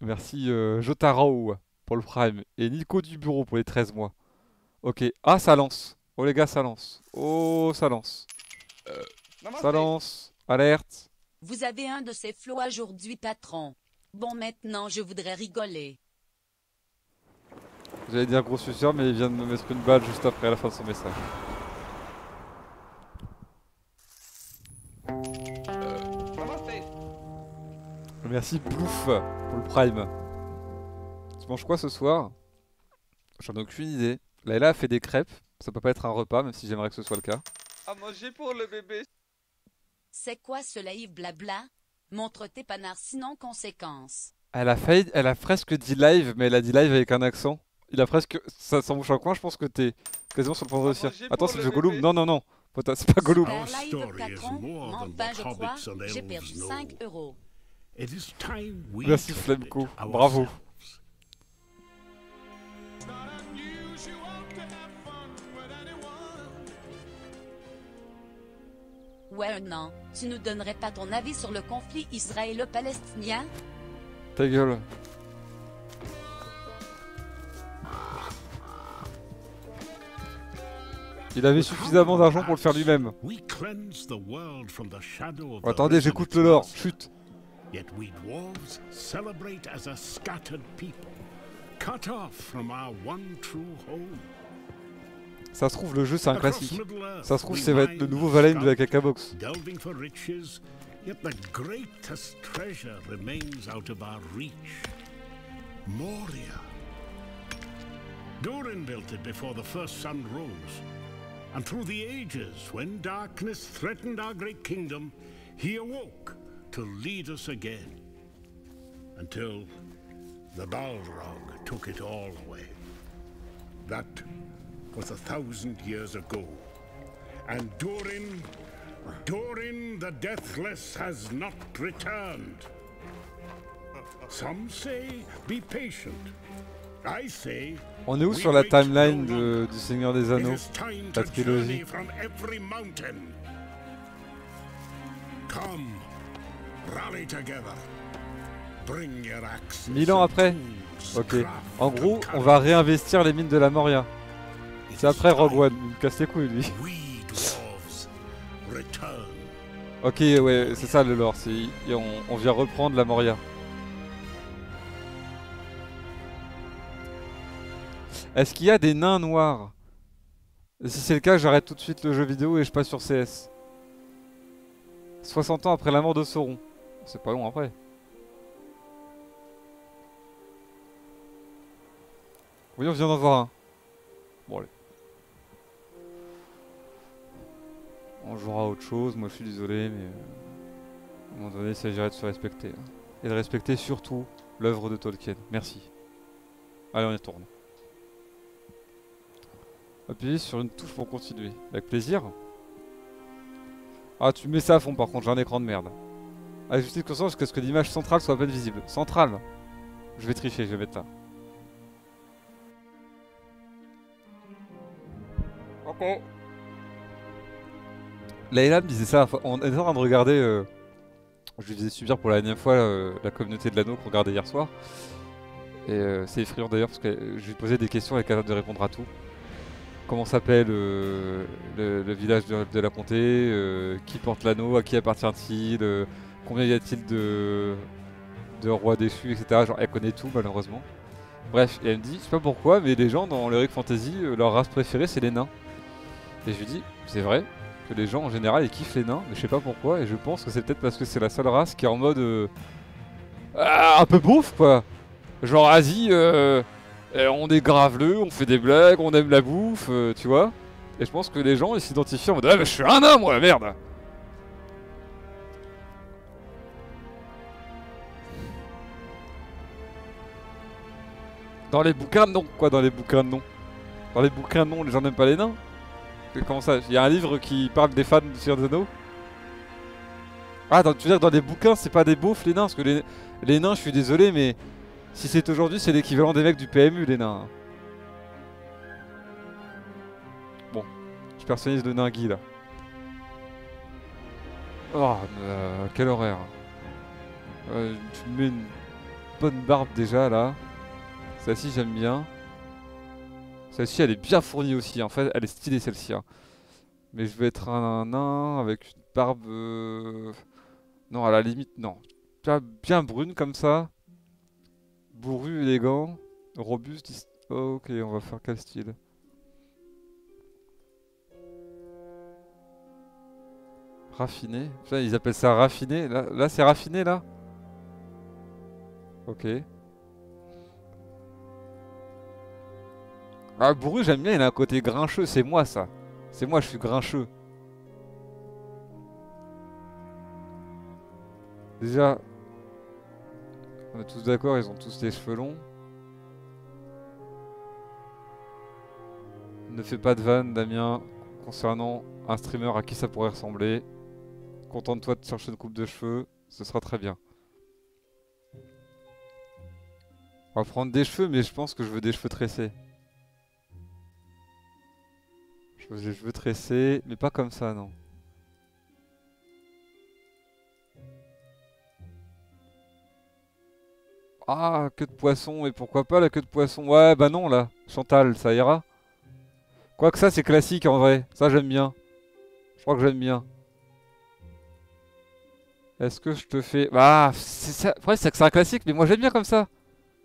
Merci Jotaro pour le Prime. Et Nico du bureau pour les 13 mois. Ok. Ah, ça lance. Oh les gars, ça lance. Oh, ça lance. Ça Namaste. lance. Alerte. Vous avez un de ces flots aujourd'hui, patron. Bon, maintenant, je voudrais rigoler. J'allais dire gros suceur, mais il vient de me mettre une balle juste après la fin de son message. Namaste. Merci Plouf pour le Prime. Tu manges quoi ce soir? J'en ai aucune idée. Layla a fait des crêpes. Ça peut pas être un repas, même si j'aimerais que ce soit le cas. À manger pour le bébé. C'est quoi ce live blabla? Montre tes panards sinon conséquence. Elle a presque dit live, mais elle a dit live avec un accent. Il a presque. Ça s'embouche en coin, je pense que t'es quasiment sur le point de À réussir. manger Attends, pour c'est le le jeu Gollum. bébé. Non, non, non. Pote, c'est pas Gollum. Super Our live, story is patron. more than Enfin, what je crois, hobbits and j'ai elves perdu know. 5 euros. It is time we Merci told Flemco. it Bravo. ourselves. Ouais, non. Tu nous donnerais pas ton avis sur le conflit israélo-palestinien? Ta gueule. Il avait suffisamment d'argent pour le faire lui-même. We cleanse the world from the shadow of Oh, the attendez, risen j'écoute le lore. master. Chut. Yet we dwarves celebrate as a scattered people, cut off from our one true home. Ça se trouve, le jeu c'est un Across classique. Middle-earth, Ça se trouve, we ça va être le mine, nouveau Valheim de la scout, Cacabox. delving for riches, yet the greatest treasure remains out of our reach. Moria. Durin built it before the first sun rose. And through the ages, when darkness threatened our great kingdom, he awoke to lead us again. Until the Balrog took it all away. That was 1,000 years ago. And Durin the Deathless has not returned. Some say, be patient. I say, On est où we sur la wait timeline no longer. du Seigneur des It Anneaux? is time La to trilogie. journey from every mountain. Come, rally together. Bring your axes 1000 ans and après? tools, Ok. craft En and gros, on courage. va réinvestir les mines de la Moria. It C'est is après Rogue time One. Il me casse les couilles, lui. we dwarves return. Ok, ouais, c'est ça le lore. On vient reprendre la Moria. Est-ce qu'il y a des nains noirs? Si c'est le cas, j'arrête tout de suite le jeu vidéo et je passe sur CS. 60 ans après la mort de Sauron. C'est pas long après. Oui, on vient d'en voir un. Bon, allez. On jouera à autre chose. Moi, je suis désolé, mais à un moment donné, il s'agirait de se respecter, hein. Et de respecter surtout l'œuvre de Tolkien. Merci. Allez, on y retourne. Appuyez sur une touche pour continuer. Avec plaisir. Ah, tu mets ça à fond par contre, j'ai un écran de merde. Ajuster de conscience jusqu'à ce que l'image centrale soit à peine visible. Centrale. Je vais tricher, je vais mettre là. Ok. Layla me disait ça, on est en train de regarder, je lui faisais subir pour la dernière fois la communauté de l'anneau qu'on regardait hier soir. Et c'est effrayant d'ailleurs parce que je lui posais des questions, elle est capable de répondre à tout. Comment s'appelle le village de la comté, qui porte l'anneau, à qui appartient-il, combien y a-t-il de rois déchus, etc. Genre, elle connaît tout malheureusement. Bref, et elle me dit, je sais pas pourquoi, mais les gens dans l'Heroic Fantasy, leur race préférée c'est les nains. Et je lui dis, c'est vrai que les gens en général ils kiffent les nains, mais je sais pas pourquoi, et je pense que c'est peut-être parce que c'est la seule race qui est en mode un peu beauf quoi. Genre Asie, on est graveleux, on fait des blagues, on aime la bouffe, tu vois. Et je pense que les gens ils s'identifient en mode ah mais je suis un nain moi, merde. Dans les bouquins non, quoi, dans les bouquins non. Dans les bouquins non, les gens n'aiment pas les nains. Comment ça? Il y a un livre qui parle des fans du Seigneur des Anneaux? Ah, tu veux dire que dans les bouquins c'est pas des beaufs les nains? Parce que les nains, je suis désolé, mais si c'est aujourd'hui, c'est l'équivalent des mecs du PMU, les nains. Bon, je personnalise le nain Guy là. Oh, quel horaire. Tu me mets une bonne barbe déjà là. Celle-ci j'aime bien. Celle-ci elle est bien fournie aussi. En fait elle est stylée celle-ci. Hein. Mais je vais être un nain avec une barbe... Non à la limite non. Bien brune comme ça. Bourru, élégant. Robuste. Oh, ok on va faire quel style? Raffiné. Putain, ils appellent ça raffiné. Là c'est raffiné là? Ok. Ah, bourru, j'aime bien, il a un côté grincheux, c'est moi ça. C'est moi, je suis grincheux. Déjà, on est tous d'accord, ils ont tous les cheveux longs. Ne fais pas de vanne, Damien, concernant un streamer à qui ça pourrait ressembler. Contente-toi de chercher une coupe de cheveux, ce sera très bien. On va prendre des cheveux, mais je pense que je veux des cheveux tressés. Je veux des cheveux tressés, mais pas comme ça, non. Ah, queue de poisson, et pourquoi pas la queue de poisson? Ouais, bah non, là. Chantal, ça ira. Quoique ça, c'est classique en vrai. Ça, j'aime bien. Je crois que j'aime bien. Est-ce que je te fais... Bah, c'est ça. Après, c'est que c'est un classique, mais moi, j'aime bien comme ça.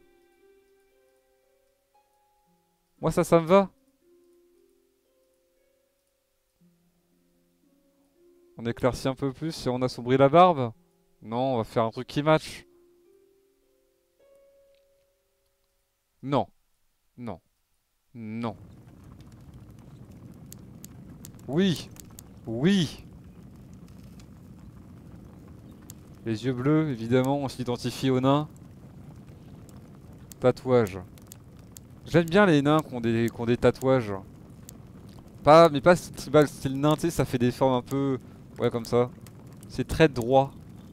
Moi, ça me va. On éclaircit un peu plus et on assombrit la barbe. Non, on va faire un truc qui match. Non. Non. Non. Oui. Oui. Les yeux bleus, évidemment, on s'identifie aux nains. Tatouage. J'aime bien les nains qui ont des tatouages. Mais pas style nain, tu sais, ça fait des formes un peu... Ouais, comme ça. C'est très droit.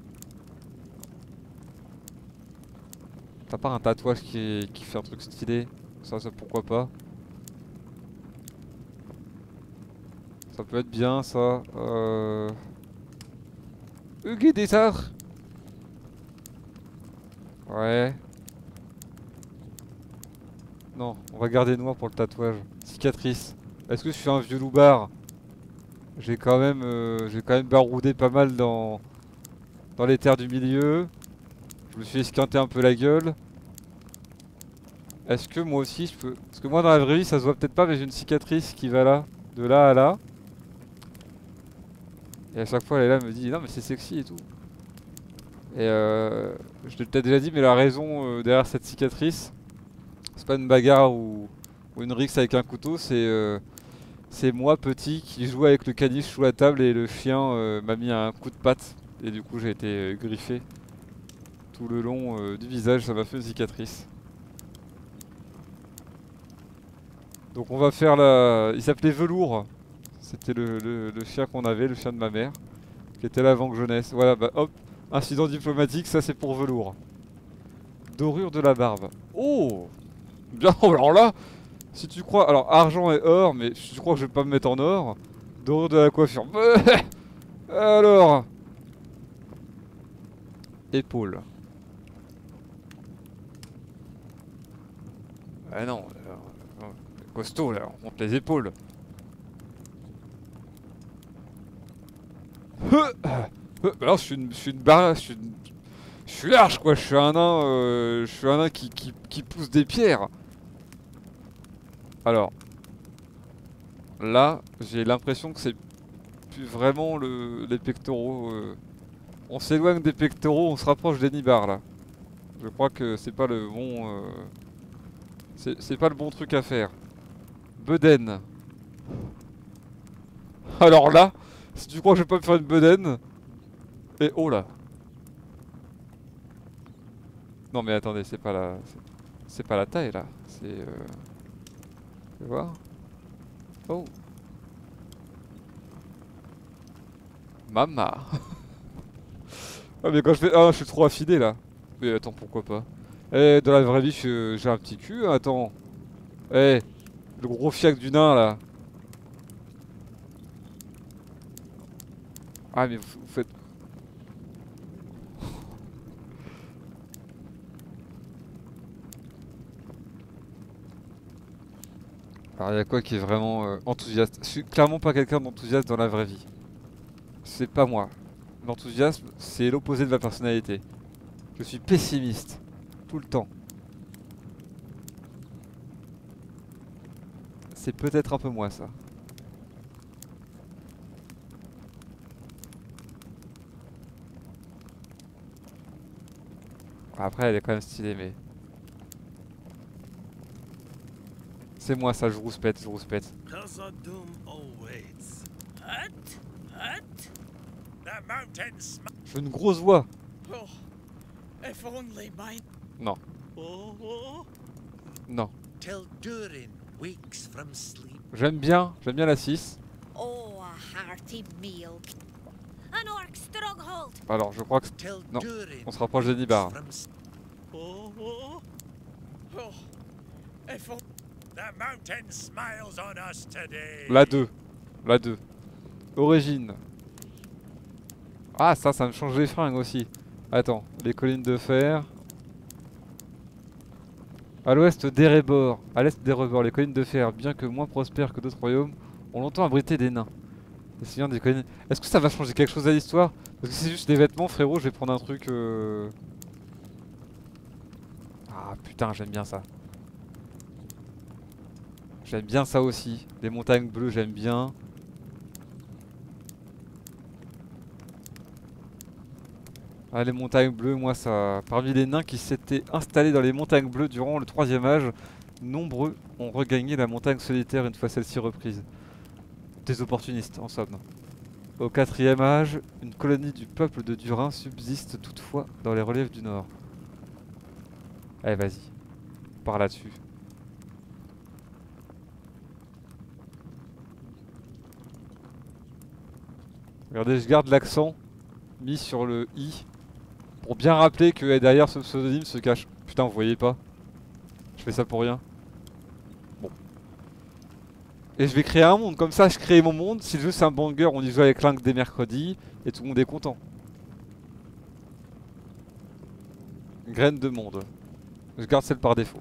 T'as pas un tatouage qui fait un truc stylé? Ça pourquoi pas. Ça peut être bien, ça. Hugues des Arts. Ouais. Non, on va garder noir pour le tatouage. Cicatrice. Est-ce que je suis un vieux loupard? J'ai quand même baroudé pas mal dans les terres du milieu. Je me suis esquinté un peu la gueule. Est-ce que moi aussi je peux... Parce que moi dans la vraie vie ça se voit peut-être pas mais j'ai une cicatrice qui va là, de là à là. Et à chaque fois elle est là, elle me dit non mais c'est sexy et tout. Et je t'ai déjà dit mais la raison derrière cette cicatrice, c'est pas une bagarre ou une rixe avec un couteau, c'est moi petit qui joue avec le caniche sous la table et le chien m'a mis un coup de patte. Et du coup j'ai été griffé tout le long du visage, ça m'a fait une cicatrice. Donc on va faire la... Il s'appelait Velours. C'était le chien qu'on avait, le chien de ma mère. Qui était là avant que je naisse. Voilà, bah hop. Incident diplomatique, ça c'est pour Velours. Dorure de la barbe. Oh bien, alors là, si tu crois... Alors argent et or, mais si tu crois que je vais pas me mettre en or. Dorure de la coiffure. Alors... Épaule. Ah non, costaud là, on monte les épaules. Alors je suis une barre, je suis large quoi, je suis un nain qui pousse des pierres. Alors, là, j'ai l'impression que c'est plus vraiment les pectoraux. On s'éloigne des pectoraux, on se rapproche des nibards là. Je crois que c'est pas le bon... c'est pas le bon truc à faire. Bedaine. Alors là, si tu crois que je vais pas me faire une bedaine... Et oh là. Non mais attendez, c'est pas la taille là. C'est... Tu vas voir. Oh. Mama. Ah mais quand je fais... Ah je suis trop affiné là. Mais attends, pourquoi pas. Eh, dans la vraie vie, j'ai un petit cul, hein, attends. Eh, le gros fiac du nain là. Ah mais vous faites... Alors il y a quoi qui est vraiment enthousiaste? Je suis clairement pas quelqu'un d'enthousiaste dans la vraie vie. C'est pas moi. L'enthousiasme, c'est l'opposé de ma personnalité. Je suis pessimiste. Tout le temps. C'est peut-être un peu moi ça. Après elle est quand même stylée mais... C'est moi ça, je rouspète, je rouspète. Khazad-dûm awaits. Hut? Hut? The mountains. Je veux une grosse voix. Oh, if only mine. Non, Oh, non. till Durin wakes from sleep. J'aime bien la 6. Oh, a hearty meal. An orc stronghold. Alors je crois que... Till Non, Durin on se rapproche de wakes Nibar. from s- Oh, if on- the mountain smiles on us today. La 2. La 2. Origine. Ah ça me change les fringues aussi. Attends, les collines de fer. À l'ouest d'Erebor, à l'est d'Erebor, les collines de fer, bien que moins prospères que d'autres royaumes, ont longtemps abrité des nains. Les seigneurs des collines... Est-ce que ça va changer quelque chose à l'histoire? Parce que si c'est juste des vêtements, frérot, je vais prendre un truc... Ah putain, j'aime bien ça. J'aime bien ça aussi. Les montagnes bleues, j'aime bien. Ah, les montagnes bleues, moi ça... Parmi les nains qui s'étaient installés dans les montagnes bleues durant le 3e âge, nombreux ont regagné la montagne solitaire une fois celle-ci reprise. Des opportunistes, en somme. Au 4e âge, une colonie du peuple de Durin subsiste toutefois dans les reliefs du nord. Allez, vas-y. Par là-dessus. Regardez, je garde l'accent mis sur le i pour bien rappeler que derrière ce pseudonyme se cache... Putain, vous voyez pas? Je fais ça pour rien. Bon. Et je vais créer un monde, comme ça je crée mon monde. Si le jeu c'est un banger, on y joue avec Link dès mercredi et tout le monde est content. Graine de monde. Je garde celle par défaut.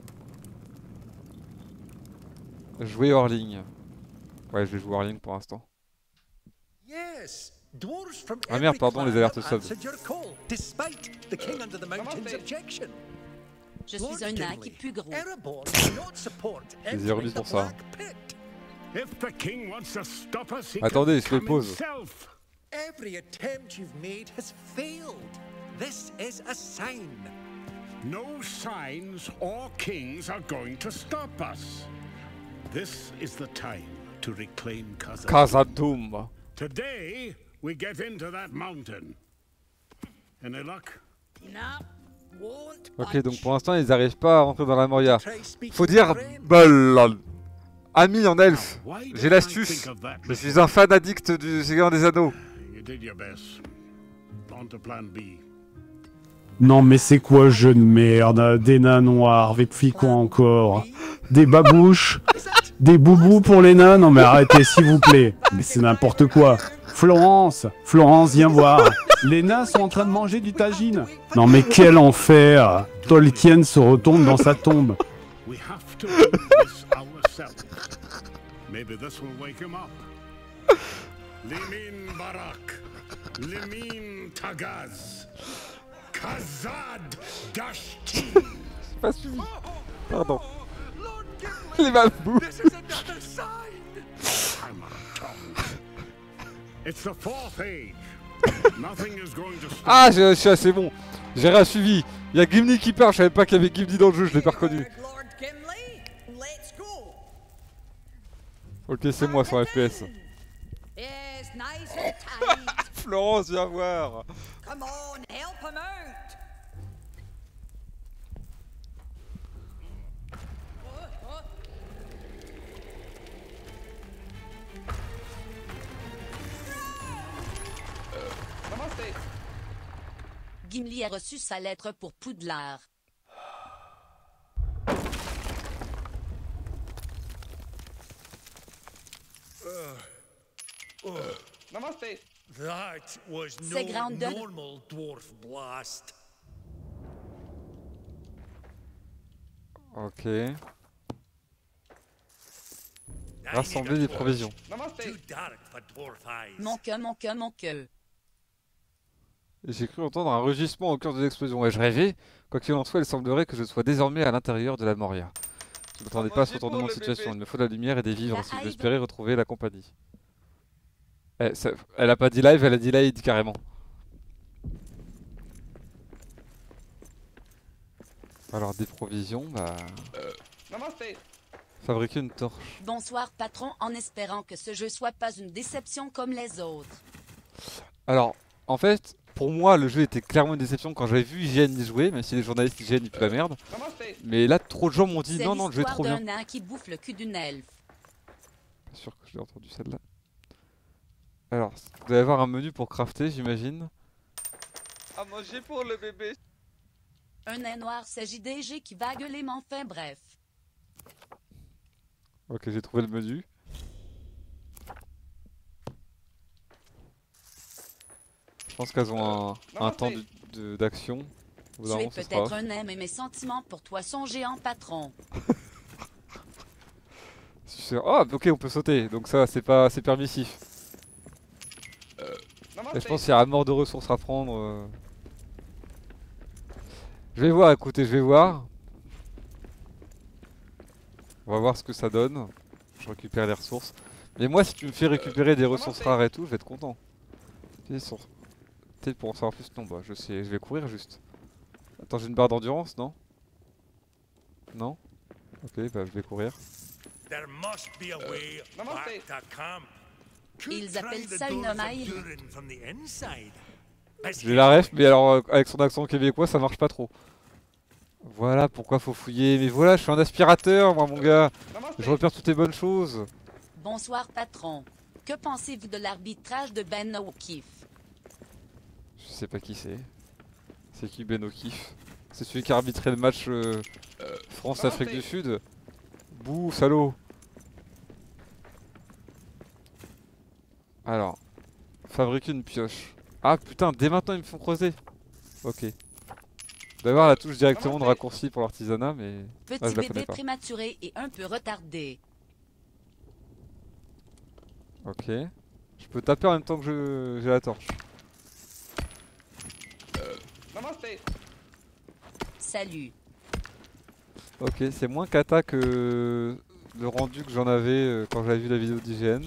Jouer hors ligne. Ouais, je vais jouer hors ligne pour l'instant. Yes, dwarves from Ah merde, every pardon, les clan alertes have sub. answered your call, despite the king under the mountain's objection. Je suis un nain qui pue gros. Erebor will not support Les érudits entering the pour ça. Black Pit. If the king wants to stop us, he Attendez, can je le come pose. himself. Every attempt you've made has failed. This is a sign. No signs or kings are going to stop us. This is the time to reclaim Khazad. Khazad-dûm. Today, we get into that mountain. Any luck? Nah, won't Ok, donc budge. pour l'instant ils arrivent pas à rentrer dans la Moria. Try speaking Faut dire Thrain. Bal. Ami en elfe. Why J'ai did I l'astuce. think of that Je suis un fan addict du Seigneur des Anneaux. You did your best. On to plan B. Non mais c'est quoi jeu de merde? Des nains noirs, avec quoi encore? Des babouches? Des boubous pour les nains? Non mais arrêtez s'il vous plaît. Mais c'est n'importe quoi. Florence, viens voir. Les nains sont en train de manger du tagine. Non mais quel enfer. Tolkien se retourne dans sa tombe. We have to do this ourselves. Maybe this will wake him up. Limin Barak. Limin Tagaz. Khazad Dashti. J'ai pas suivi. Pardon. Les babous. This is another sign. I'm out of tongue. It's the fourth age. Nothing is going to stop. Ah, c'est bon. J'ai rien suivi. Il y a Gimli qui part. Je savais pas qu'il y avait Gimli dans le jeu. Je l'ai pas reconnu. Lord Gimli, let's go. Ok, c'est moi sur FPS. Yes, nice and tight. Florence, viens voir. Come on, help him out. Namaste. Gimli a reçu sa lettre pour Poudlard. Namaste. That was no C'est Grandon. normal dwarf blast. Ok. Rassembler des provisions. Namaste. Too dark for dwarf eyes. Mon queue. Et j'ai cru entendre un rugissement au cœur de l'explosion. Ai-je rêvé? Quoi qu'il en soit, il semblerait que je sois désormais à l'intérieur de la Moria. Je ne m'attendais pas à ce retournement de situation. Il me faut de la lumière et des vivres si je veux espérer retrouver la compagnie. Elle a pas dit live, elle a dit live carrément. Alors des provisions, bah... Namaste. Fabriquer une torche. Bonsoir patron, en espérant que ce jeu soit pas une déception comme les autres. Alors, en fait, pour moi, le jeu était clairement une déception quand j'avais vu IGN y jouer, même si les journalistes IGN y puent la merde. Namaste. Mais là, trop de gens m'ont dit C'est non, le jeu est trop bien. l'histoire d'un nain qui bouffe le cul d'une elfe. Pas sûr que je l'ai entendu celle-là. Alors, vous allez avoir un menu pour crafter, j'imagine. À manger pour le bébé. Un nain noir CJDG qui va gueuler, mais enfin bref. Ok, j'ai trouvé le menu. Je pense qu'elles ont un temps d'action. Au bout d'un Tu es moment, ce sera peut-être off. un nain, mais mes sentiments pour toi sont géants, patron. Oh, ok, on peut sauter, donc ça, c'est permissif. Et je pense qu'il y a un mort de ressources à prendre. Je vais voir, écoutez, je vais voir. On va voir ce que ça donne. Je récupère les ressources. Mais moi, si tu me fais récupérer des ressources rares et tout, je vais être content. Peut-être pour en savoir plus. Non, bah, je sais, je vais courir juste. Attends, j'ai une barre d'endurance, non? Non? Ok, bah, je vais courir. There must be a way Namaste. back to camp. Ils Could appellent try the ça une doors of maille. Durin from the inside. Best J'ai la ref, mais alors avec son accent québécois, ça marche pas trop. Voilà pourquoi faut fouiller. Mais voilà, je suis un aspirateur, moi, mon gars. Namaste. Je repère toutes les bonnes choses. Bonsoir patron. Que pensez-vous de l'arbitrage de Ben O'Keefe? Je sais pas qui c'est. C'est qui Ben O'Keefe? C'est celui qui a arbitré le match France-Afrique du Sud. Bouh, salaud. Alors, fabriquer une pioche. Ah putain, dès maintenant ils me font creuser. Ok. D'avoir la touche directement de raccourci pour l'artisanat, mais Petit je la connais bébé pas. prématuré et un peu retardé. Ok. Je peux taper en même temps que j'ai la torche. Namaste. Salut. Ok, c'est moins kata que le rendu que j'en avais quand j'avais vu la vidéo d'IGN.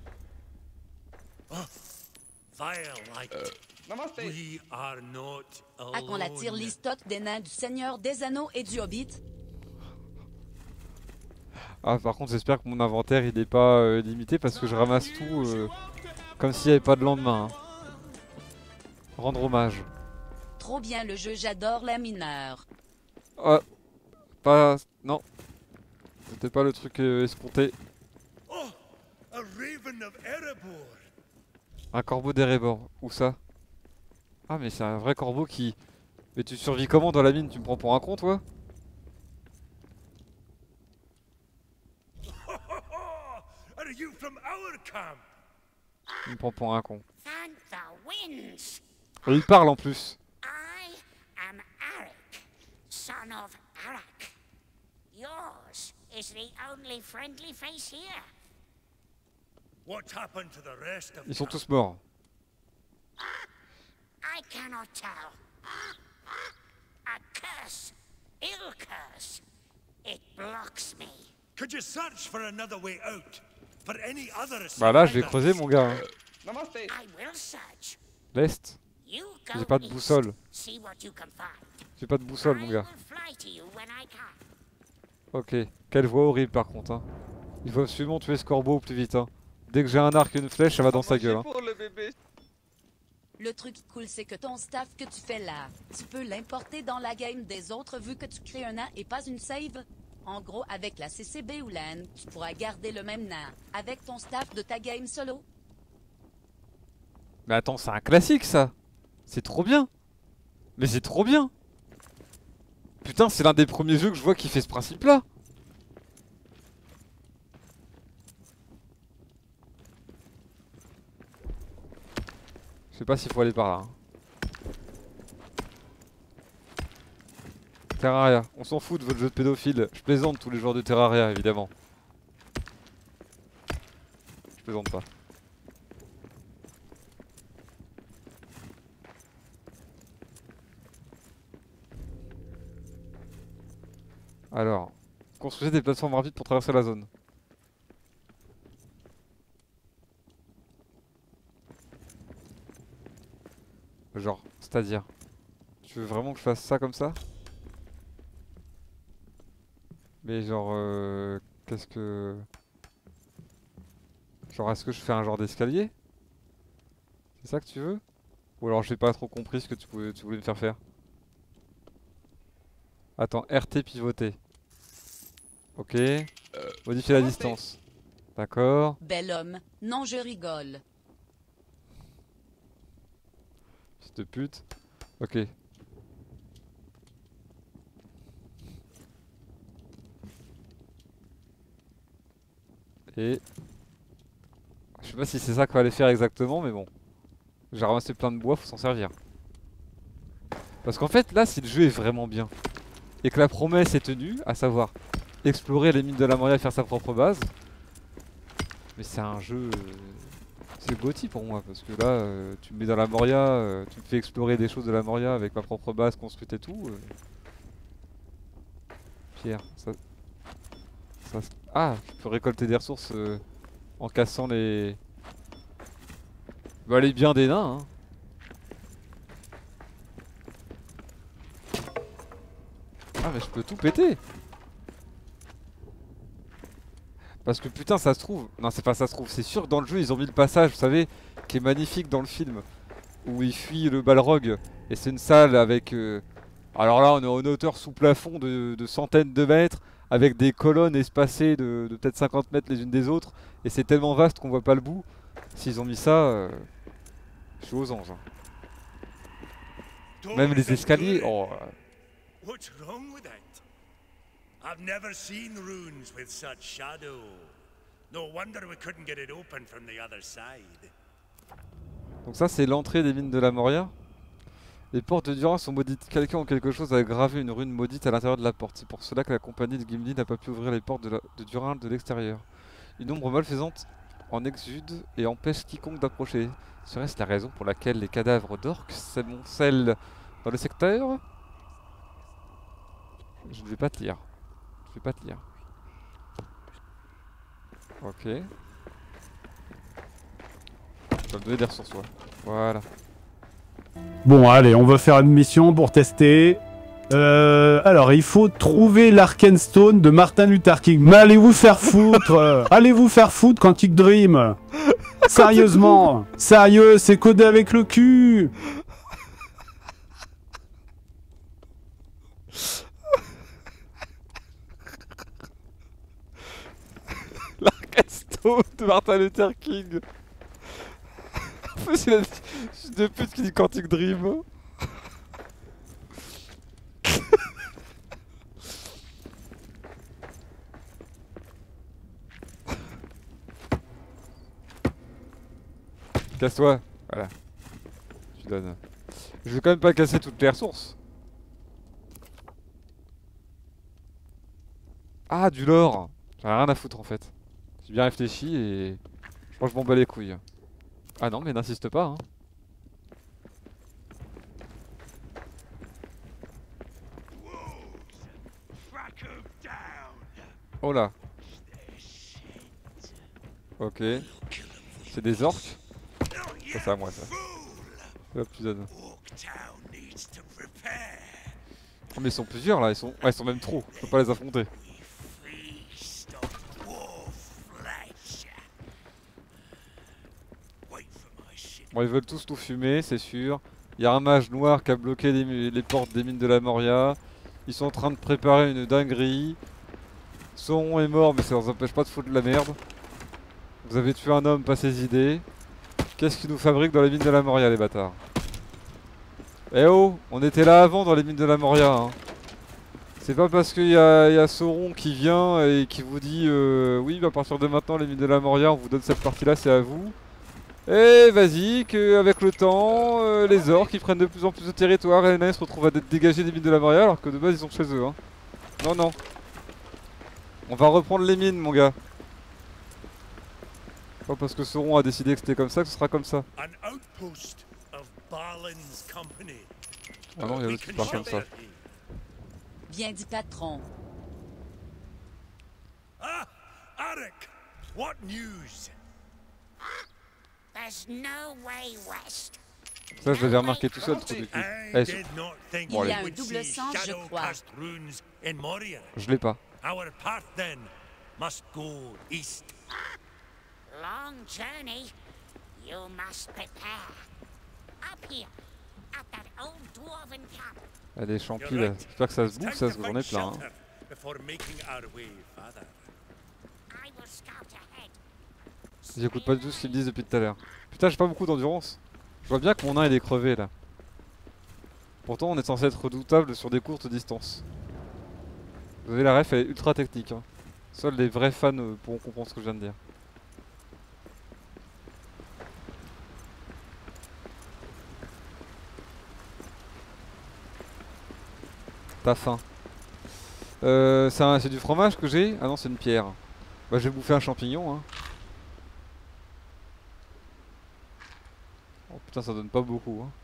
Firelight. Namaste. We are not À qu'on la tire alone. l'istote des nains du Seigneur des Anneaux et du Hobbit. Ah, par contre, j'espère que mon inventaire il est pas limité parce que je ramasse tout comme s'il n'y avait pas de lendemain. Hein. Rendre hommage. Trop bien le jeu, j'adore les mineurs. Ah, pas. Non. C'était pas le truc escompté. Oh, a raven of Erebor. Un corbeau d'Erebor. Où ça? Ah, mais c'est un vrai corbeau qui. Mais tu survis comment dans la mine? Tu me prends pour un con, toi? Are you from our camp? Tu me prends pour un con. Thank the winds. Et il parle en plus. I am Arik, son of Arak. Yours is the only friendly face here. What happened to the rest of Ils sont camp? tous morts. I cannot tell. A curse, ill curse. It blocks me. Could you search for another way out? For any other Bah là, je vais survivors? creuser, mon gars. Hein. Namaste. I will search. L'Est. You J'ai go pas de east. boussole. See what you can find. J'ai pas de boussole, I mon gars. will fly to you when I can. Ok. Quelle voix horrible, par contre. Hein. Il faut absolument tuer ce corbeau au plus vite. Hein. Dès que j'ai un arc et une flèche, ça va dans sa gueule. Hein. Pour le bébé. Le truc cool, c'est que ton staff que tu fais là, tu peux l'importer dans la game des autres vu que tu crées un nain et pas une save. En gros, avec la CCB ou LAN, tu pourras garder le même nain avec ton staff de ta game solo. Mais attends, c'est un classique, ça. C'est trop bien. Mais c'est trop bien. Putain, c'est l'un des premiers jeux que je vois qui fait ce principe-là. Je sais pas s'il faut aller par là. Hein. Terraria, on s'en fout de votre jeu de pédophile. Je plaisante tous les joueurs de Terraria, évidemment. plaisante pas. Alors, construisez des plateformes rapides pour traverser la zone. Genre, c'est-à-dire, tu veux vraiment que je fasse ça comme ça? Mais genre, qu'est-ce que... Genre, est-ce que je fais un genre d'escalier? C'est ça que tu veux? Ou alors j'ai pas trop compris ce que tu voulais me faire faire. Attends, RT pivoter. Ok. Modifier la distance. D'accord. Bel homme, non je rigole. Fils de pute. Ok. Et... Je sais pas si c'est ça qu'il fallait faire exactement, mais bon. J'ai ramassé plein de bois, faut s'en servir. Parce qu'en fait, là, si le jeu est vraiment bien, et que la promesse est tenue, à savoir explorer les mines de la Moria et faire sa propre base, mais c'est un jeu... c'est GOTY pour moi, parce que là, tu me mets dans la Moria, tu me fais explorer des choses de la Moria avec ma propre base construite et tout. Pierre, ça... Ah, tu peux récolter des ressources en cassant les... Bah les biens des nains, hein. Ah mais je peux tout péter. Parce que putain ça se trouve... Non c'est pas ça se trouve, c'est sûr que dans le jeu ils ont mis le passage, vous savez, qui est magnifique dans le film. Où il fuit le Balrog. Et c'est une salle avec... Alors là on est en hauteur sous plafond de centaines de mètres. Avec des colonnes espacées de peut-être 50 mètres les unes des autres. Et c'est tellement vaste qu'on voit pas le bout. S'ils ont mis ça... Je suis aux anges. Hein. Même les escaliers... Oh... What's wrong with it? I've never seen runes with such shadow. No wonder we couldn't get it open from the other side. Donc ça c'est l'entrée des mines de la Moria. Les portes de Durin sont maudites. Quelqu'un ou quelque chose a gravé une rune maudite à l'intérieur de la porte. C'est pour cela que la compagnie de Gimli n'a pas pu ouvrir les portes de Durin de l'extérieur. Une ombre malfaisante en exude et empêche quiconque d'approcher. Serait-ce la raison pour laquelle les cadavres d'orques s'amoncellent dans le secteur? Je ne vais pas te lire. Je vais pas te lire. Ok. Tu vas me donner des ressources, toi. Voilà. Bon, allez, on va faire une mission pour tester. Alors, il faut trouver l'Arkenstone de Martin Luther King. Mais allez vous faire foutre. Allez vous faire foutre, Quantic Dream. Sérieusement. Sérieux, c'est codé avec le cul. L'Arkenstone de Martin Luther King. En plus, il a dit... Je suis de pute qui dit Quantic Dream. Casse-toi. Voilà. Tu donnes. Je vais quand même pas casser toutes les ressources. Ah, du lore. J'en ai rien à foutre en fait. J'ai bien réfléchi et... Je crois que je m'en bats les couilles. Ah non, mais n'insiste pas, hein. Oh là. Ok. C'est des orques. Ça c'est à moi ça. Hop, tu donnes. Oh mais ils sont plusieurs là, ils sont même trop. Je peux pas les affronter. Bon, ils veulent tous tout fumer, c'est sûr. Il y a un mage noir qui a bloqué les portes des mines de la Moria. Ils sont en train de préparer une dinguerie. Sauron est mort, mais ça leur empêche pas de foutre de la merde. Vous avez tué un homme, pas ses idées. Qu'est-ce qu'ils nous fabriquent dans les mines de la Moria, les bâtards? Eh oh, on était là avant dans les mines de la Moria. Hein. C'est pas parce qu'il y a Sauron qui vient et qui vous dit oui, bah, à partir de maintenant, les mines de la Moria, on vous donne cette partie-là, c'est à vous. Et vas-y, qu'avec le temps, les orques ils prennent de plus en plus de territoire et les nains se retrouvent à être dégagés des mines de la Moria alors que de base ils sont chez eux. Hein. Non, non. On va reprendre les mines, mon gars. Pas parce que Sauron a décidé que c'était comme ça que ce sera comme ça. An outpost of Balin's company. Ah non, il y a We l'autre qui can parle comme ça. shelter thee. Bien dit, patron. Ah, Arik, what news? There's no way west. Ça, je l'avais remarqué tout seul, le trou du cul. I Allez, did not think Bon, Il y we a un would double see sens, je crois. shadow-cast runes in Moria. je l'ai pas. Our path then must go east. Long journey. You must prepare. Up here, at that old dwarven camp. Il y a des champis You're là. right. J'espère que ça It's se time bouffe, ça, to parce que j'en ai find plein. Hein. shelter before making our way farther. I will scout ahead. J'écoute pas du tout ce qu'ils me disent depuis tout à l'heure. Putain, j'ai pas beaucoup d'endurance. Je vois bien que mon nain il est crevé là. Pourtant, on est censé être redoutable sur des courtes distances. Vous avez la ref, elle est ultra technique. Hein. Seuls les vrais fans pourront comprendre ce que je viens de dire. T'as faim. C'est du fromage que j'ai? Ah non, c'est une pierre. Bah, je vais bouffer un champignon. Hein. Oh putain, ça donne pas beaucoup. Hein.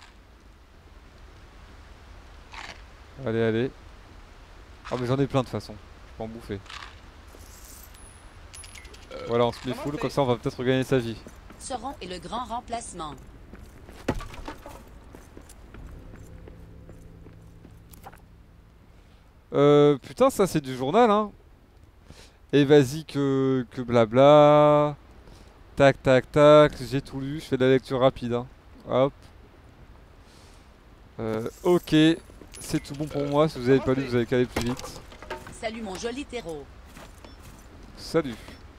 Allez, allez. Ah, mais j'en ai plein de toute façon. Je peux en bouffer. Voilà, on se met full, comme ça on va peut-être regagner sa vie. Sauron est le grand remplacement. Putain, ça c'est du journal, hein. Et vas-y que blabla. Tac, tac, tac. J'ai tout lu, je fais de la lecture rapide. Hein. Hop. Ok. C'est tout bon pour moi. Si vous avez pas lu, vous avez qu'à aller plus vite. Salut mon joli terreau. Salut.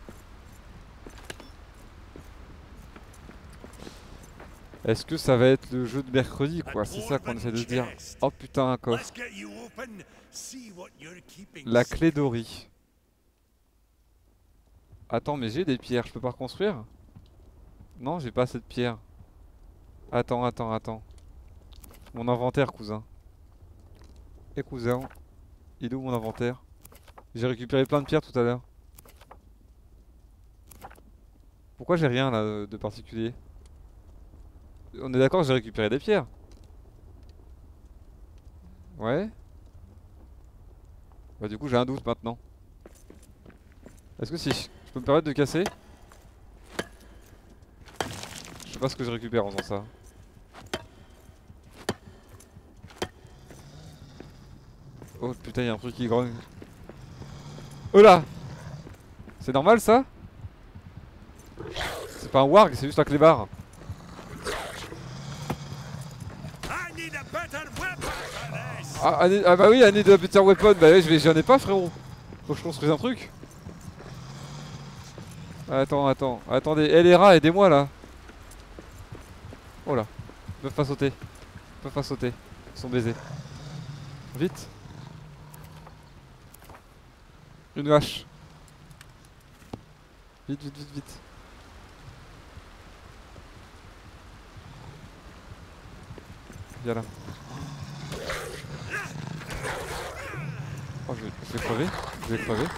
Est-ce que ça va être le jeu de mercredi, quoi? C'est ça qu'on essaie de se dire. Oh putain, un coffre. Let's get you open, see what you're keeping La secret. clé d'Ori. Attends, mais j'ai des pierres, je peux pas reconstruire? Non, j'ai pas assez de pierres. Attends, attends, attends. Mon inventaire, cousin. Et cousin, il est où mon inventaire? J'ai récupéré plein de pierres tout à l'heure. Pourquoi j'ai rien là de particulier? On est d'accord, j'ai récupéré des pierres. Ouais. Bah du coup j'ai un doute maintenant. Est-ce que si je peux me permettre de casser? Je sais pas ce que je récupère en faisant ça. Oh putain, y'a un truc qui grogne. Oh là! C'est normal ça? C'est pas un warg, c'est juste un clébard. I need a better weapon for this. Ah bah oui, I need a better weapon. Bah oui, j'en ai pas, frérot. Faut que je construise un truc. Attends, attends, attendez. Eh les rats, aidez-moi là. Oh là. Ils peuvent pas sauter. Ils peuvent pas sauter. Ils sont baisés. Vite. Une vache. Vite, vite, vite, vite. Viens là. Oh, je vais crever. Je vais crever.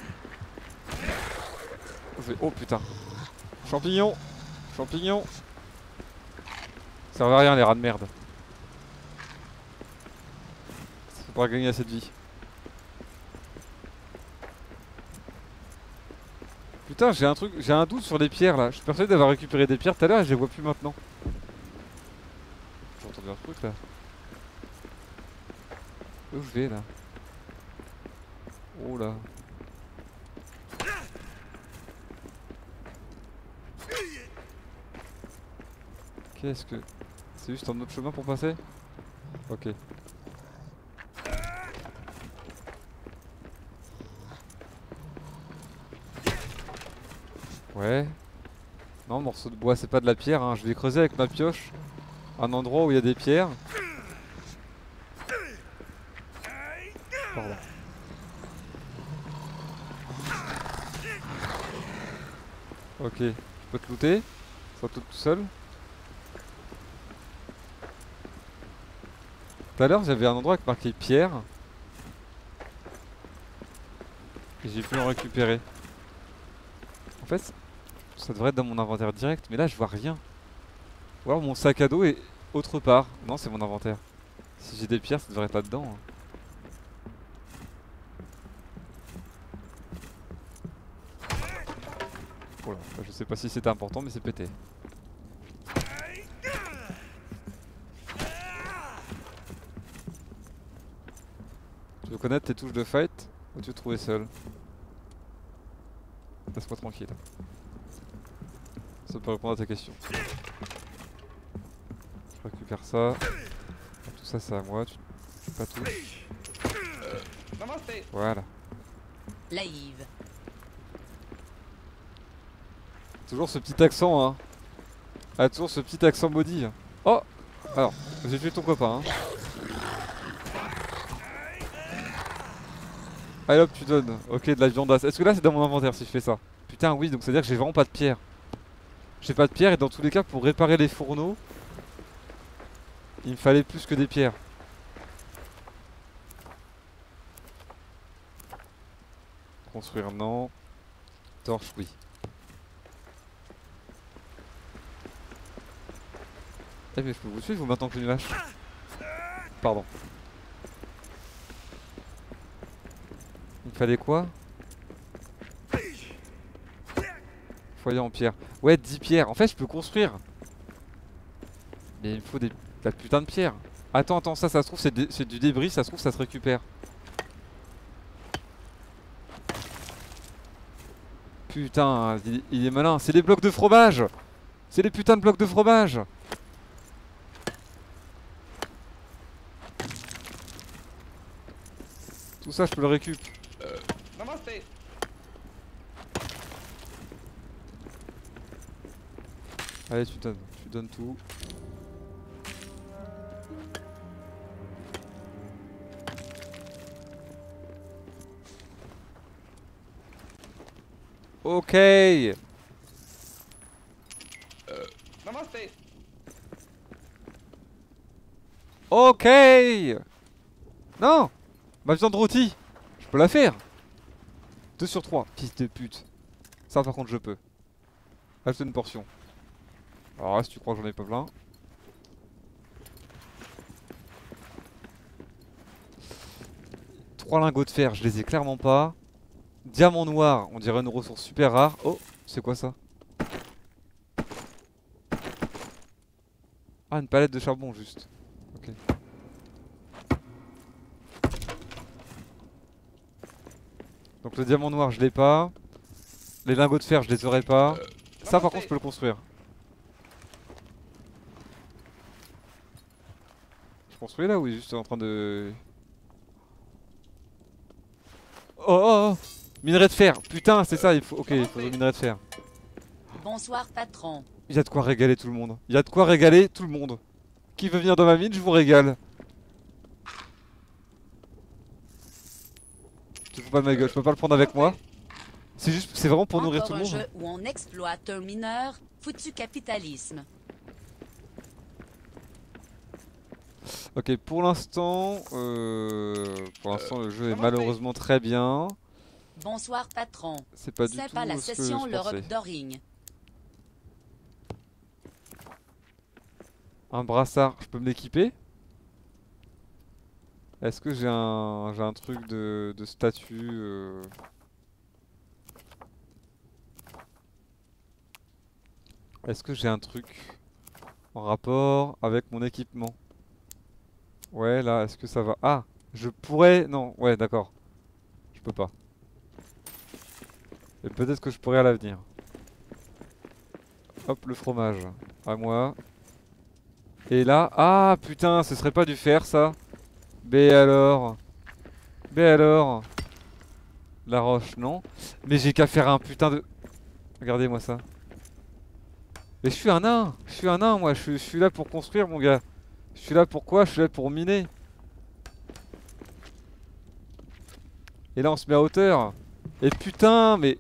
Oh putain. Champignons. Champignons. Ça servent à rien les rats de merde. Ça fait pas gagner assez de vie. Putain, j'ai un truc, j'ai un doute sur les pierres là. Je suis persuadé d'avoir récupéré des pierres tout à l'heure et je les vois plus maintenant. J'ai entendu un truc là. Où je vais là? Oh là. Qu'est-ce que... C'est juste un autre chemin pour passer? Ok. Ouais. Non, morceau de bois, c'est pas de la pierre, hein. Je vais creuser avec ma pioche un endroit où il y a des pierres. Pardon. Ok, je peux te looter. Sois tout seul. Tout à l'heure, j'avais un endroit avec marqué pierre. Et j'ai pu en récupérer. En fait, Ça devrait être dans mon inventaire direct, mais là je vois rien. Ou alors mon sac à dos est autre part. Non, c'est mon inventaire. Si j'ai des pierres, ça devrait être là-dedans. Hein. Voilà, je sais pas si c'était important, mais c'est pété. Tu veux connaître tes touches de fight ou tu veux trouver seul? Laisse-moi tranquille. Ça peut répondre à ta question. Je récupère ça. Tout ça c'est à moi, tu pas tout. Namasté. Voilà. Laïve. Toujours ce petit accent hein. Ah toujours ce petit accent maudit. Oh. Alors, j'ai tué ton copain hein. Allez hop tu donnes. Ok de la viandasse. Est-ce que là c'est dans mon inventaire si je fais ça? Putain oui donc c'est à dire que j'ai vraiment pas de pierre. J'ai pas de pierre et dans tous les cas pour réparer les fourneaux il me fallait plus que des pierres. Construire non. Torche oui. Eh mais je peux vous suivre ou maintenant que je lâche? Pardon. Il me fallait quoi? Foyer en pierre. Ouais 10 pierres. En fait je peux construire. Mais il me faut de la putain de pierre. Attends, ça se trouve c'est du débris, ça se trouve ça se récupère. Putain, il est malin. C'est des blocs de fromage. C'est des putains de blocs de fromage. Tout ça je peux le récup. Namasté. Allez tu donnes tout. Ok. Namasté. Ok. Non. Ma viande rôtie. Je peux la faire. 2 sur 3. Fils de pute. Ça par contre je peux. Acheter une portion. Alors là si tu crois que j'en ai pas plein. Trois lingots de fer, je les ai clairement pas. Diamant noir, on dirait une ressource super rare. Oh, c'est quoi ça? Ah, une palette de charbon juste. Ok. Donc le diamant noir, je l'ai pas. Les lingots de fer, je les aurais pas. Ça par contre, je peux le construire. Je construis là ou il est juste en train de... Oh. Minerai de fer, putain c'est ça, il faut... Ok, il faut le minerai de fer. Bonsoir patron. Il y a de quoi régaler tout le monde. Il y a de quoi régaler tout le monde. Qui veut venir dans ma mine, je vous régale. Tu fous pas de ma gueule, je peux pas le prendre avec moi. C'est juste, c'est vraiment pour nourrir tout le monde. Encore un jeu où on exploite un mineur, foutu capitalisme. Ok, pour l'instant, le jeu est malheureusement très bien. Bonsoir patron. C'est pas du tout Sympa la ce que session je le pensais. rock Doring. Un brassard, je peux me l'équiper? Est-ce que j'ai un truc de statut Est-ce que j'ai un truc en rapport avec mon équipement? Ouais, là, est-ce que ça va? Ah, je pourrais... Non, ouais, d'accord. Je peux pas. Et peut-être que je pourrais à l'avenir. Hop, le fromage. À moi. Et là... Ah, putain, ce serait pas du fer, ça? B alors? B alors? La roche, non? Mais j'ai qu'à faire un putain de... Regardez-moi ça. Mais je suis un nain! Je suis un nain, moi. Je suis là pour construire, mon gars. Je suis là pour quoi? Je suis là pour miner. Et là, on se met à hauteur. Et putain, mais...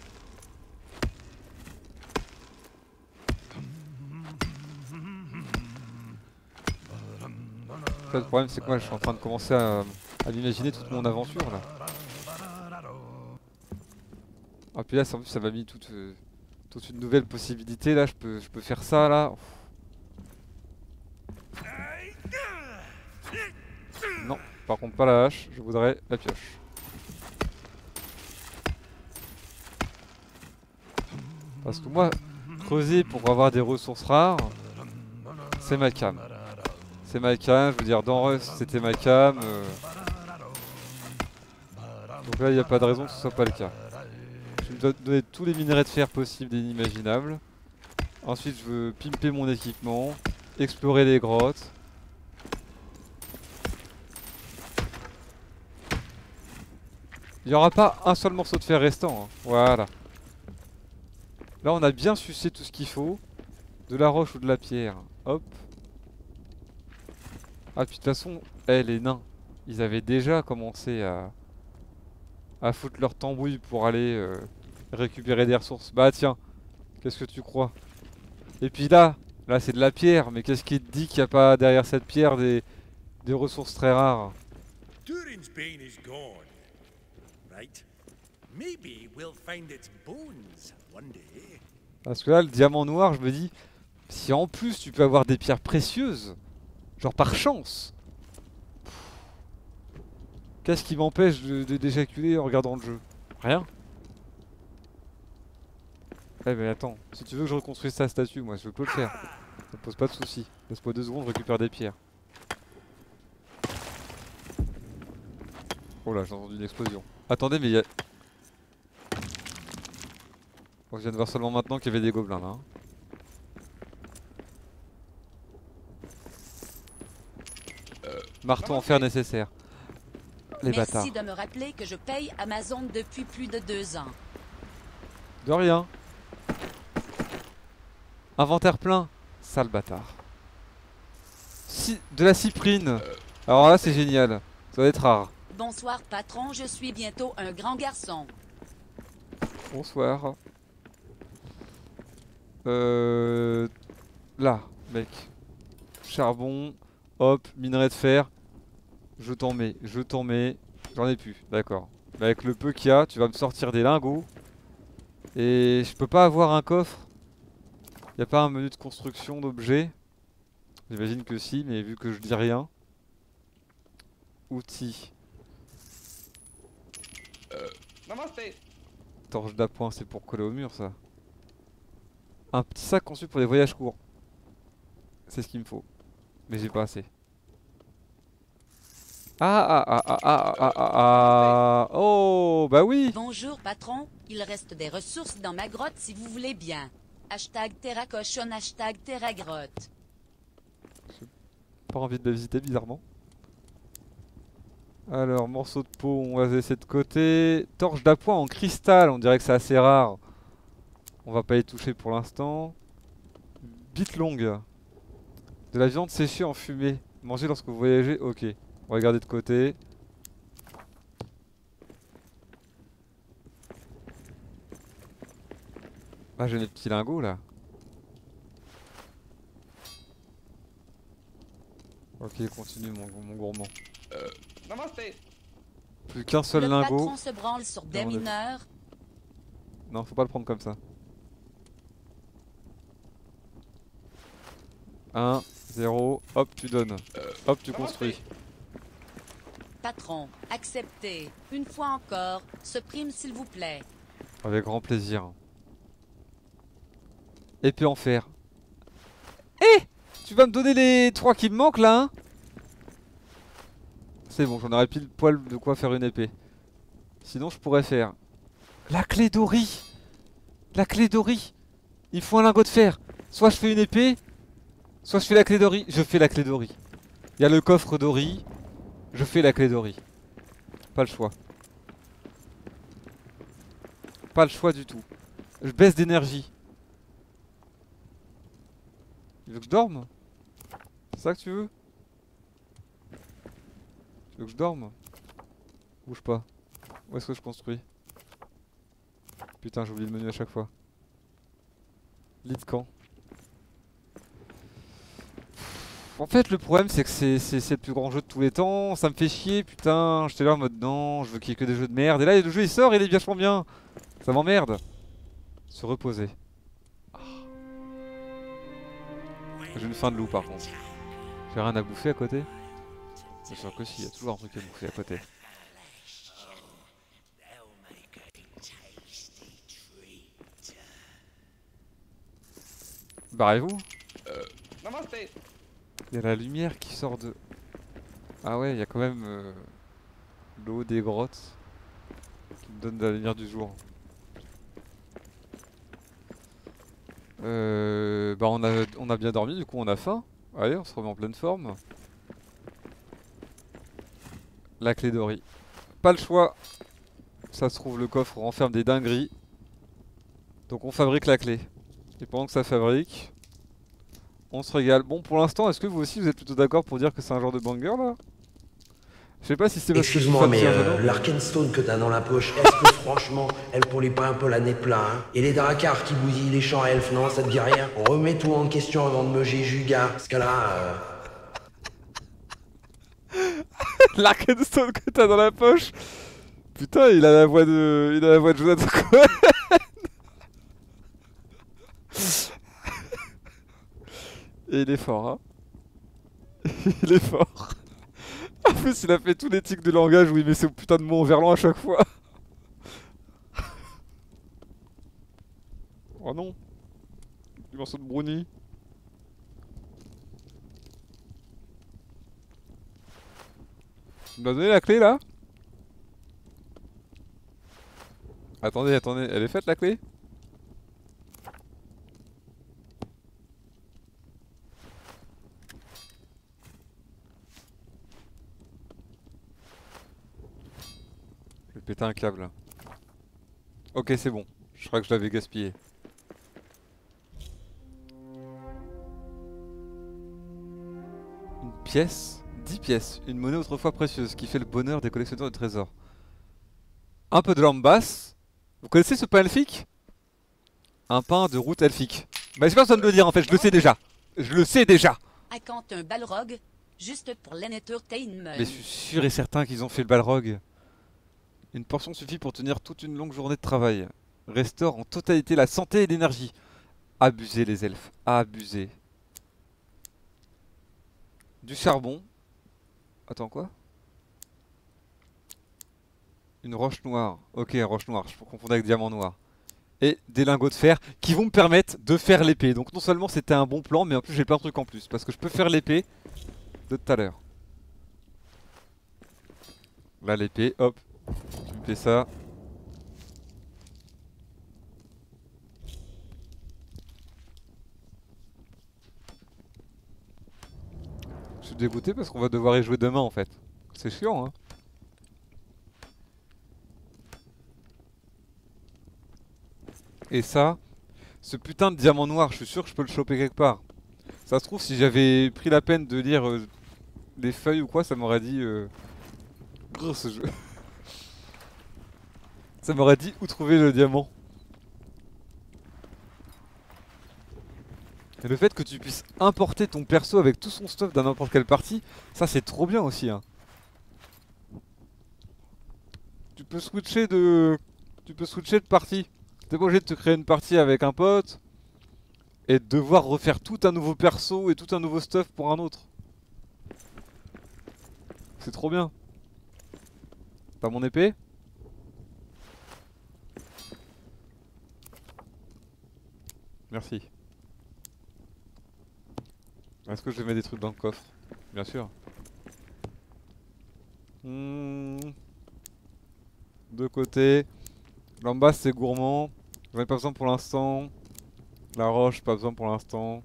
En fait, le problème, c'est que moi, je suis en train de commencer à m'imaginer toute mon aventure, là. Ah, puis là, en plus, ça m'a mis toute toute une nouvelle possibilité là, je peux faire ça là. Non, par contre pas la hache, je voudrais la pioche. Parce que moi, creuser pour avoir des ressources rares, c'est ma cam. C'est ma cam, je veux dire dans Rust c'était ma cam. Donc là il n'y a pas de raison que ce soit pas le cas. Je dois donner tous les minerais de fer possibles et inimaginables. Ensuite je veux pimper mon équipement, explorer les grottes. Il n'y aura pas un seul morceau de fer restant, hein. Voilà. Là on a bien sucé tout ce qu'il faut. De la roche ou de la pierre. Hop. Ah puis de toute façon, les nains, ils avaient déjà commencé à foutre leur tambouille pour aller récupérer des ressources. Bah tiens, qu'est-ce que tu crois? Et puis là c'est de la pierre, mais qu'est-ce qui te dit qu'il n'y a pas derrière cette pierre des ressources très rares? Durin's bane is gone, right? Maybe we'll find its bones one day. Parce que là, le diamant noir, je me dis, si en plus tu peux avoir des pierres précieuses, genre par chance, qu'est-ce qui m'empêche d'éjaculer en regardant le jeu? Rien. Eh mais attends, si tu veux que je reconstruise ta statue, moi je peux le faire. Ça pose pas de soucis. Laisse-moi 2 secondes, je récupère des pierres. Oh là, j'ai entendu une explosion. Attendez, mais il y a... Bon, je viens de voir seulement maintenant qu'il y avait des gobelins là. Hein. Marteau en fer nécessaire. Les bâtards. Merci de me rappeler que je paye Amazon depuis plus de 2 ans. De rien. Inventaire plein. Sale bâtard. De la cyprine. Alors là c'est génial. Ça va être rare. Bonsoir patron, je suis bientôt un grand garçon. Bonsoir. Là, mec. Charbon. Hop, minerai de fer. Je t'en mets. J'en ai plus, d'accord. Mais avec le peu qu'il y a, tu vas me sortir des lingots. Et je peux pas avoir un coffre. Y a pas un menu de construction d'objets? J'imagine que si, mais vu que je dis rien. Outils. Namaste. Torche d'appoint, c'est pour coller au mur ça. Un petit sac conçu pour les voyages courts. C'est ce qu'il me faut. Mais j'ai pas assez. Oh, bah oui. Bonjour patron, il reste des ressources dans ma grotte si vous voulez bien. Hashtag terracochon, hashtag terragrotte. J'ai pas envie de la visiter bizarrement. Alors, morceau de peau, on va laisser de côté. Torche d'appoint en cristal, on dirait que c'est assez rare. On va pas y toucher pour l'instant. Bite longue. De la viande séchée en fumée. Manger lorsque vous voyagez, ok. On va garder de côté. Ah, j'ai des petits lingots là. Ok, continue mon gourmand. Namaste. Plus qu'un seul Le lingot. patron se branle sur des Non, mineurs. Non, faut pas le prendre comme ça. 1, 0, hop, tu donnes. Hop, tu construis. Patron, acceptez. Une fois encore, ce prime s'il vous plaît. Avec grand plaisir. Épée en fer. Eh, tu vas me donner les 3 qui me manquent là, hein? C'est bon, j'en aurais pile poil de quoi faire une épée. Sinon, je pourrais faire la clé d'Ori. La clé d'Ori. Il faut un lingot de fer. Soit je fais une épée, soit je fais la clé d'Ori. Je fais la clé d'Ori. Il y a le coffre d'Ori. Je fais la clé d'Ori. Pas le choix. Pas le choix du tout. Je baisse d'énergie. Tu veux que je dorme? C'est ça que tu veux? Tu veux que je dorme? Bouge pas. Où est-ce que je construis? Putain, j'oublie le menu à chaque fois. Lit de camp. En fait, le problème, c'est que c'est le plus grand jeu de tous les temps. Ça me fait chier, putain. J'étais là en mode non, je veux qu'il y ait que des jeux de merde. Et là, le jeu il sort, il est vachement bien. Ça m'emmerde. Se reposer. J'ai une faim de loup par contre. J'ai rien à bouffer à côté? C'est sûr que si, il y a toujours un truc à bouffer à côté. Barrez-vous. Namasté. Il y a la lumière qui sort de... Ah ouais, il y a quand même l'eau des grottes qui me donne de la lumière du jour. Bah on a bien dormi, du coup on a faim. Allez, on se remet en pleine forme. La clé d'Ori. Pas le choix. Ça se trouve, le coffre renferme des dingueries. Donc on fabrique la clé. Et pendant que ça fabrique, on se régale. Bon, pour l'instant, est-ce que vous aussi vous êtes plutôt d'accord pour dire que c'est un genre de banger là? Je sais pas si c'est parce que Excuse-moi, mais l'Arkenstone que t'as dans la poche, est-ce que franchement, elle pourrit pas un peu la nez plein, hein? Et les Drakars qui bousillent les champs elfes, non, ça te dit rien? Remets tout en question avant de me jugar, parce que là... L'Arkenstone que t'as dans la poche. Putain, il a la voix de... Il a la voix de Jonathan Cohen. Et il est fort, hein. Il est fort. En plus, il a fait tous les tics de langage où il met ses putains de mots en verlan à chaque fois. Oh non. Du morceau de brownie. Tu m'as donné la clé là? Attendez, attendez, elle est faite la clé? Je vais péter un câble. Ok, c'est bon. Je crois que je l'avais gaspillé. Une pièce, 10 pièces, une monnaie autrefois précieuse qui fait le bonheur des collectionneurs de trésors. Un peu de lampe basse. Vous connaissez ce pain elfique? Un pain de route elfique. Bah j'ai pas besoin de le dire en fait, je le sais déjà. Je le sais déjà. Accante un balrog, juste pour l'entertainment. Mais je suis sûr et certain qu'ils ont fait le balrog. Une portion suffit pour tenir toute une longue journée de travail. Restaure en totalité la santé et l'énergie. Abusez les elfes, abusez. Du charbon. Attends quoi? Une roche noire. Ok, roche noire, je confondais avec diamant noir. Et des lingots de fer qui vont me permettre de faire l'épée. Donc non seulement c'était un bon plan, mais en plus j'ai plein de trucs en plus. Parce que je peux faire l'épée de tout à l'heure. Là l'épée, hop. Tu me fais ça. Je suis dégoûté parce qu'on va devoir y jouer demain en fait. C'est chiant hein. Et ça, ce putain de diamant noir, je suis sûr que je peux le choper quelque part. Ça se trouve, si j'avais pris la peine de lire des feuilles ou quoi, ça m'aurait dit... Grrr, ce jeu. Ça m'aurait dit où trouver le diamant. Et le fait que tu puisses importer ton perso avec tout son stuff dans n'importe quelle partie, ça c'est trop bien aussi. Hein. Tu peux switcher de partie. T'es pas obligé de te créer une partie avec un pote et de devoir refaire tout un nouveau perso et tout un nouveau stuff pour un autre. C'est trop bien. T'as mon épée? Merci. Est-ce que je vais mettre des trucs dans le coffre? Bien sûr. De côté. L'ambasse c'est gourmand. J'en ai pas besoin pour l'instant. La roche, pas besoin pour l'instant.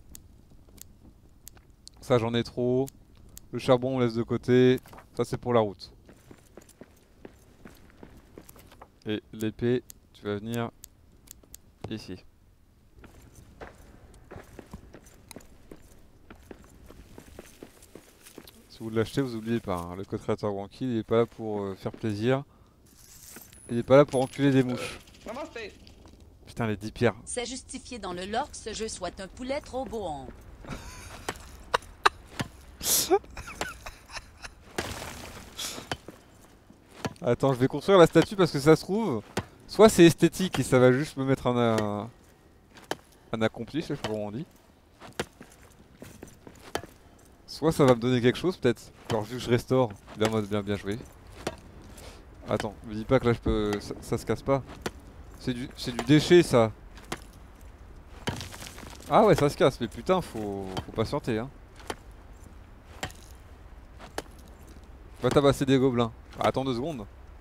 Ça j'en ai trop. Le charbon on laisse de côté. Ça c'est pour la route. Et l'épée, tu vas venir ici. Si vous l'achetez, vous oubliez pas. Hein. Le code créateur Wanky, il est pas là pour faire plaisir. Il est pas là pour enculer des mouches. Putain, les 10 pierres. C'est justifié dans le lore que ce jeu soit un poulet trop beau. Attends, je vais construire la statue parce que ça se trouve, soit c'est esthétique et ça va juste me mettre un accompli, je sais pas comment on dit. Soit ça va me donner quelque chose peut-être. Genre vu que je restaure, bien en mode bien joué. Attends, me dis pas que là je peux. Ça se casse pas. C'est du déchet ça. Ah ouais ça se casse, mais putain faut patienter hein. Va tabasser des gobelins. Ah, attends 2 secondes.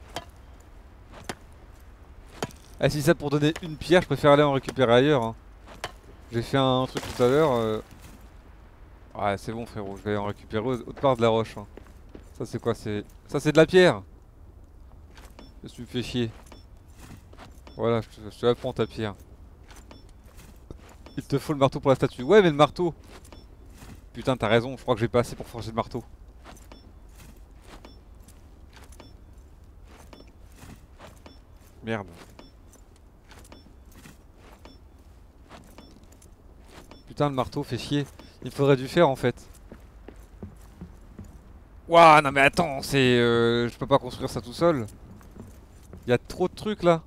Ah si c'est pour donner une pierre, je préfère aller en récupérer ailleurs hein. J'ai fait un truc tout à l'heure. Ouais c'est bon frérot, je vais en récupérer autre part de la roche hein. Ça c'est quoi? Ça c'est de la pierre. Qu'est-ce que tu me fais chier? Voilà, je te la prends ta pierre. Il te faut le marteau pour la statue. Ouais mais le marteau. Putain t'as raison, je crois que j'ai pas assez pour forger le marteau. Merde. Putain le marteau fait chier. Il faudrait du fer en fait. Ouah non mais attends, je peux pas construire ça tout seul. Il y a trop de trucs là.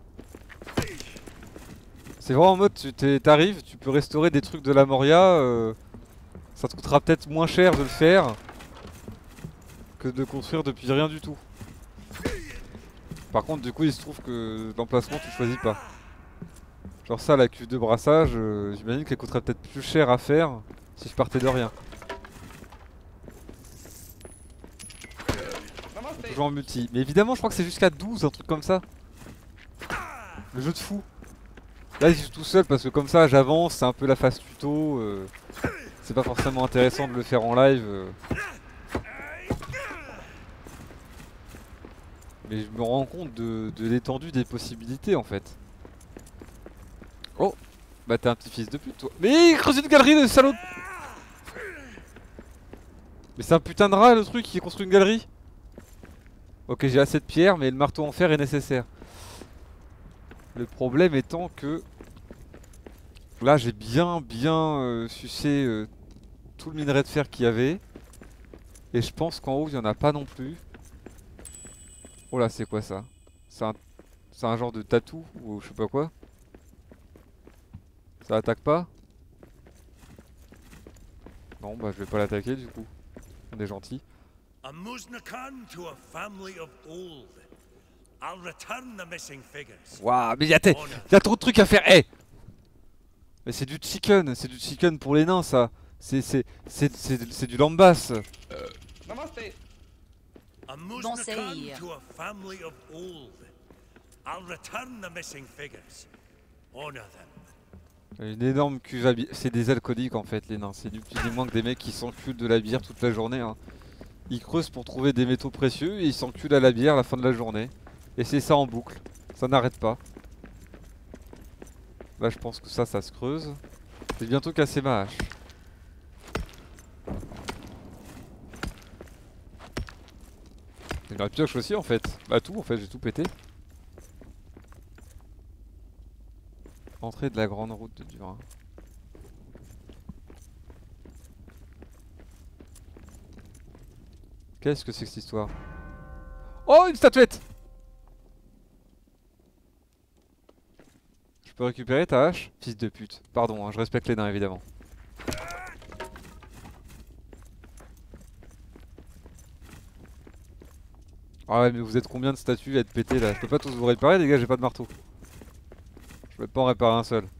C'est vraiment en mode t'arrives, tu peux restaurer des trucs de la Moria. Ça te coûtera peut-être moins cher de le faire que de construire depuis rien du tout. Par contre du coup il se trouve que l'emplacement tu choisis pas. Genre ça la cuve de brassage, j'imagine qu'elle coûterait peut-être plus cher à faire si je partais de rien. Toujours en multi. Mais évidemment je crois que c'est jusqu'à 12, un truc comme ça. Le jeu de fou. Là je suis tout seul parce que comme ça j'avance, c'est un peu la phase tuto. C'est pas forcément intéressant de le faire en live. Mais je me rends compte de l'étendue des possibilités en fait. Oh, bah t'es un petit fils de pute toi. Mais il creuse une galerie le salaud. Mais c'est un putain de rat le truc qui construit une galerie. Ok j'ai assez de pierres mais le marteau en fer est nécessaire. Le problème étant que là j'ai bien sucé tout le minerai de fer qu'il y avait. Et je pense qu'en haut il n'y en a pas non plus. Oh là c'est quoi ça? C'est un genre de tatou ou je sais pas quoi. Ça attaque pas? Non bah je vais pas l'attaquer du coup. On est gentil. Waouh mais y'a trop de trucs à faire. Hey, mais c'est du chicken pour les nains ça. C'est du lambas. Namaste. Bon seigneur. Une énorme cuve à bière. C'est des alcooliques en fait les nains. C'est du petit moins que des mecs qui s'enculent de la bière toute la journée hein. Ils creusent pour trouver des métaux précieux et ils s'enculent à la bière à la fin de la journée. Et c'est ça en boucle. Ça n'arrête pas. Là je pense que ça se creuse. J'ai bientôt cassé ma hache. J'ai la pioche aussi en fait. Bah tout en fait, j'ai tout pété. Entrée de la grande route de Durin. Qu'est-ce que c'est que cette histoire? Oh une statuette! Je peux récupérer ta hache? Fils de pute. Pardon, hein, je respecte les nains évidemment. Ah ouais mais vous êtes combien de statues à être pété là? Je peux pas tous vous réparer les gars, j'ai pas de marteau. Je peux pas en réparer un seul.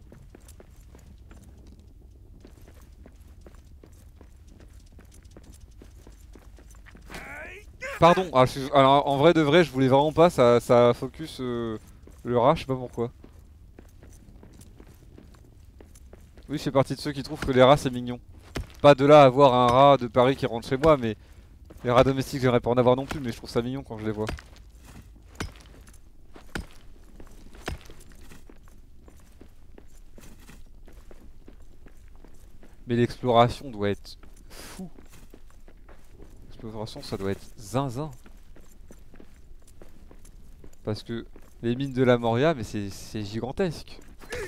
Pardon, alors en vrai de vrai je voulais vraiment pas, ça focus le rat, je sais pas pourquoi. Oui je fais partie de ceux qui trouvent que les rats c'est mignon. Pas de là à avoir un rat de Paris qui rentre chez moi mais les rats domestiques j'aimerais pas en avoir non plus mais je trouve ça mignon quand je les vois. Mais l'exploration doit être fou. L'exploration ça doit être zinzin. Parce que les mines de la Moria mais c'est gigantesque.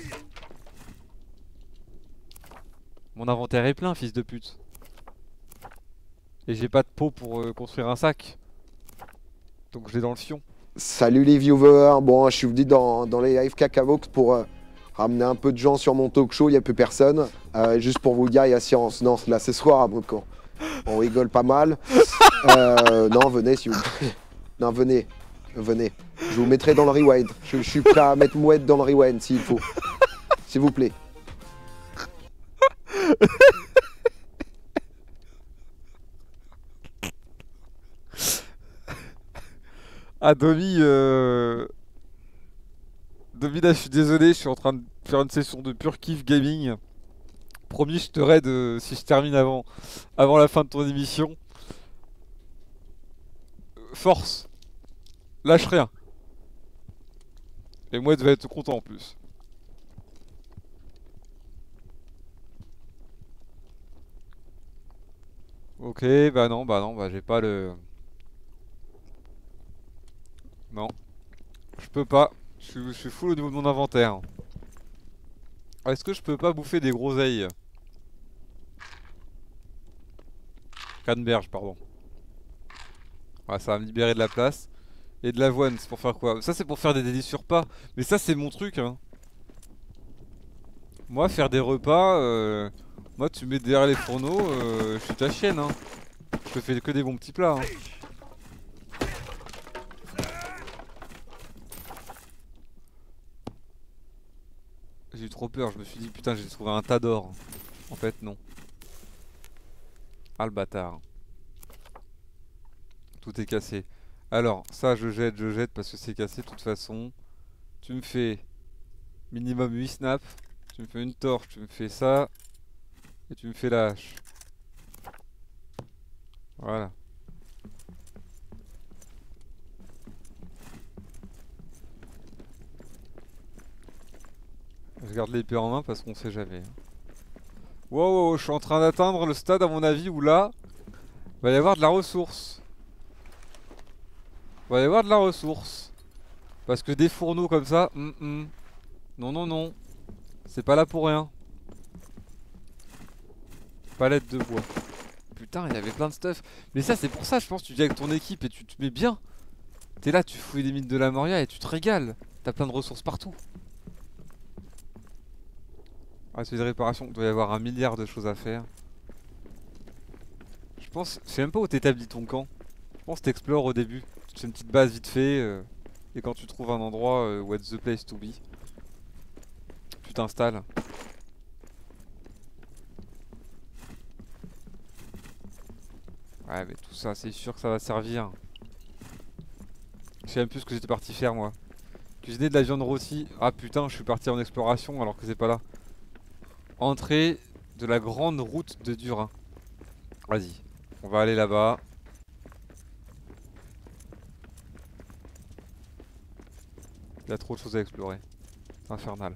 Mon inventaire est plein fils de pute. Et j'ai pas de pot pour construire un sac. Donc je l'ai dans le fion. Salut les viewers, bon je suis venu dans les live Cacavox pour ramener un peu de gens sur mon talk show, il n'y a plus personne. Juste pour vous dire, il y a Science, non là c'est soir à Moco. On rigole pas mal. Non, venez si vous plaît. Non, venez. Venez. Je vous mettrai dans le rewind. Je suis prêt à mettre Mouette dans le rewind s'il faut. S'il vous plaît. Ah, Domi, Domi, là, je suis désolé, je suis en train de faire une session de pur kiff gaming. Promis, je te raid si je termine avant la fin de ton émission. Force. Lâche rien. Et moi, tu vas être content en plus. Ok, bah non, bah j'ai pas le... Non. Je peux pas. Je suis full au niveau de mon inventaire. Est-ce que je peux pas bouffer des groseilles? Canneberge, pardon. Ah, ça va me libérer de la place. Et de l'avoine, c'est pour faire quoi? Ça, c'est pour faire des délices sur pas. Mais ça, c'est mon truc, hein. Moi, faire des repas... Moi, tu mets derrière les fourneaux, je suis ta chienne, hein. Je te fais que des bons petits plats, hein. J'ai eu trop peur, je me suis dit putain j'ai trouvé un tas d'or. En fait non. Ah le bâtard. Tout est cassé. Alors ça je jette parce que c'est cassé de toute façon. Tu me fais minimum 8 snaps. Tu me fais une torche, tu me fais ça. Et tu me fais la hache. Voilà. Je garde l'épée en main parce qu'on sait jamais. Wow, je suis en train d'atteindre le stade à mon avis où là, va y avoir de la ressource. Va y avoir de la ressource. Parce que des fourneaux comme ça, non, non, non. C'est pas là pour rien. Palette de bois. Putain, il y avait plein de stuff. Mais ça, c'est pour ça, je pense, tu viens avec ton équipe et tu te mets bien. T'es là, tu fouilles les mines de la Moria et tu te régales. T'as plein de ressources partout. Ah, c'est des réparations. Il doit y avoir 1 milliard de choses à faire. Je pense... Je sais même pas où t'établis ton camp. Je pense que t'explores au début. Tu te fais une petite base vite fait. Et quand tu trouves un endroit what's the place to be, tu t'installes. Ouais, mais tout ça, c'est sûr que ça va servir. Je sais même plus ce que j'étais parti faire, moi. Cuisiner de la viande rôtie. Ah putain, je suis parti en exploration alors que c'est pas là. Entrée de la grande route de Durin. Vas-y, on va aller là-bas. Il y a trop de choses à explorer. C'est infernal.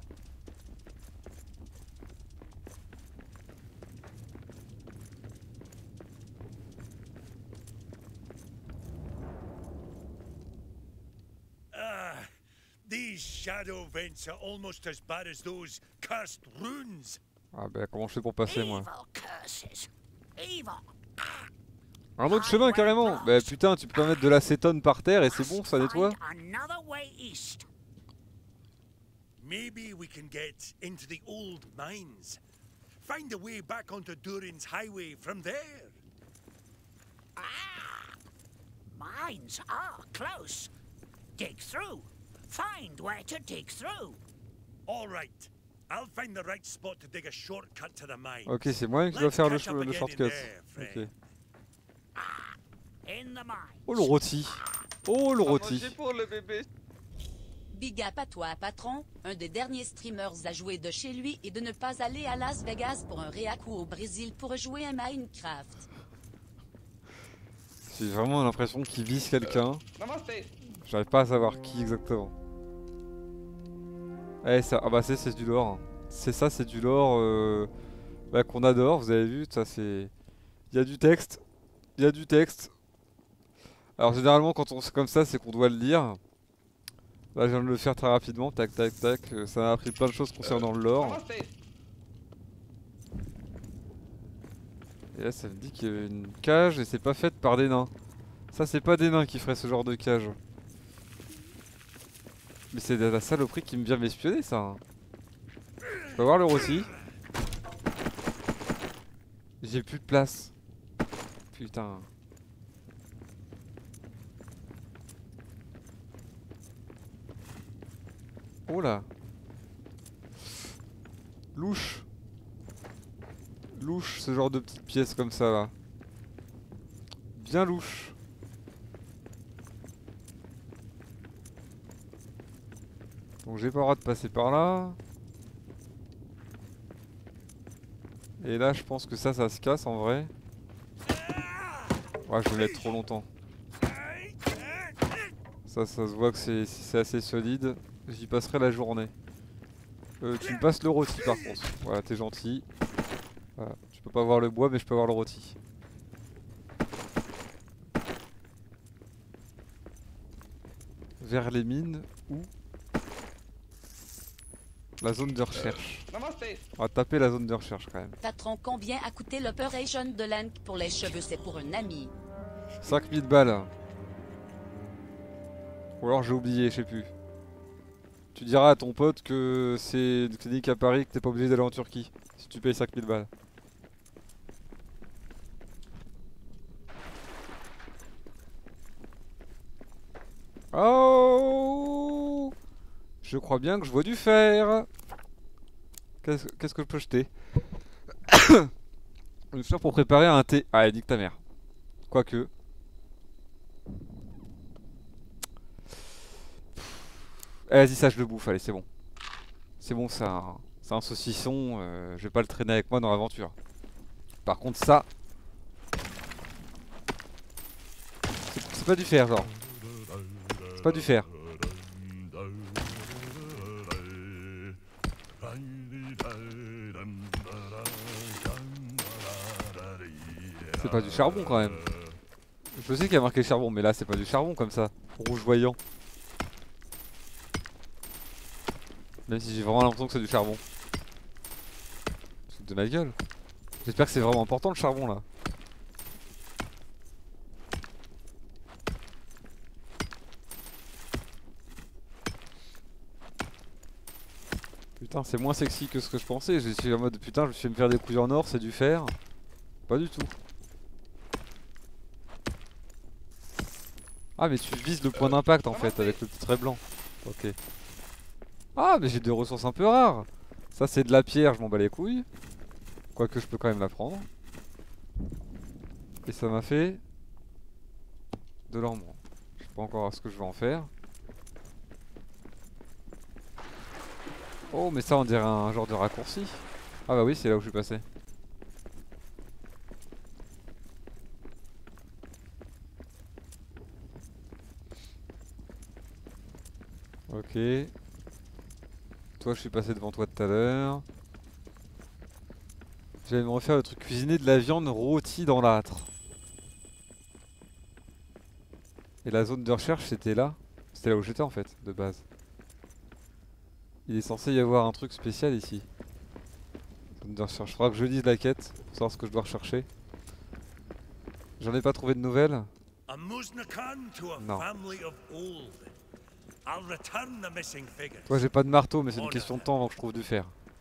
These shadow vents are almost as bad as those cursed runes. Ah bah comment je fais pour passer moi? Evil. Un autre chemin carrément. Bah putain, tu peux mettre de l'acétone par terre et c'est bon, ça nettoie. Maybe we can get into the old mines. Find a way back onto Durin's highway from there. Mines are close. Dig through. Find where to dig through. All right. I'll find the right spot to dig a shortcut to the mine. Ok, c'est moi qui dois faire le shortcut. Ok. Oh le rôti. Oh le rôti. Pour le bébé. Big up à toi, patron. Un des derniers streamers à jouer de chez lui et de ne pas aller à Las Vegas pour un réac ou au Brésil pour jouer à Minecraft. J'ai vraiment l'impression qu'il vise quelqu'un. Namaste. J'arrive pas à savoir qui exactement. Eh ça, ah bah c'est du lore. Hein. C'est ça, c'est du lore bah, qu'on adore, vous avez vu, ça c'est... Il y a du texte. Il y a du texte. Alors généralement quand on c'est comme ça, c'est qu'on doit le lire. Là je viens de le faire très rapidement, tac tac tac. Ça m'a appris plein de choses concernant le lore. Et là ça me dit qu'il y avait une cage et c'est pas faite par des nains. Ça c'est pas des nains qui feraient ce genre de cage. Mais c'est de la saloperie qui me vient m'espionner ça. Je peux voir le rôti. J'ai plus de place. Putain. Oh là. Louche. Louche, ce genre de petites pièces comme ça là. Bien louche. Donc j'ai pas le droit de passer par là. Et là je pense que ça se casse en vrai. Ouais, je vais mettre trop longtemps. Ça se voit que c'est assez solide. J'y passerai la journée. Tu me passes le rôti par contre. Voilà, t'es gentil. Voilà. Je peux pas voir le bois mais je peux voir le rôti. Vers les mines ou la zone de recherche. On va taper la zone de recherche quand même. Patron, combien a coûté l'opération de Lank pour les cheveux? C'est pour un ami. 5000 balles. Ou alors j'ai oublié, je sais plus. Tu diras à ton pote que c'est une clinique à Paris, que t'es pas obligé d'aller en Turquie. Si tu payes 5000 balles. Oh! Je crois bien que je vois du fer. Qu'est-ce que je peux jeter? Une fleur pour préparer un thé. Ah, nique ta mère. Quoique. Vas-y, ça je le bouffe, allez, c'est bon. C'est bon, c'est un saucisson. Je vais pas le traîner avec moi dans l'aventure. Par contre, ça. C'est pas du fer, genre. C'est pas du fer. C'est pas du charbon quand même. Je sais qu'il y a marqué charbon, mais là c'est pas du charbon comme ça. Rouge voyant. Même si j'ai vraiment l'impression que c'est du charbon. De ma gueule. J'espère que c'est vraiment important le charbon là. Putain, c'est moins sexy que ce que je pensais. Je suis en mode putain, je vais me faire des couilles en or, c'est du fer. Pas du tout. Ah, mais tu vises le point d'impact en fait avec le petit trait blanc. Ok. Ah, mais j'ai des ressources un peu rares. Ça, c'est de la pierre, je m'en bats les couilles. Quoique, je peux quand même la prendre. Et ça m'a fait de l'ambre. Je sais pas encore ce que je vais en faire. Oh, mais ça, on dirait un genre de raccourci. Ah, bah oui, c'est là où je suis passé. Ok. Toi, je suis passé devant toi tout à l'heure. J'allais me refaire le truc cuisiner de la viande rôtie dans l'âtre. Et la zone de recherche, c'était là. C'était là où j'étais en fait, de base. Il est censé y avoir un truc spécial ici. Zone de recherche. Faudra que je lise la quête pour savoir ce que je dois rechercher. J'en ai pas trouvé de nouvelles. Non. Toi, j'ai pas de marteau, mais c'est une question de temps avant que je trouve du fer.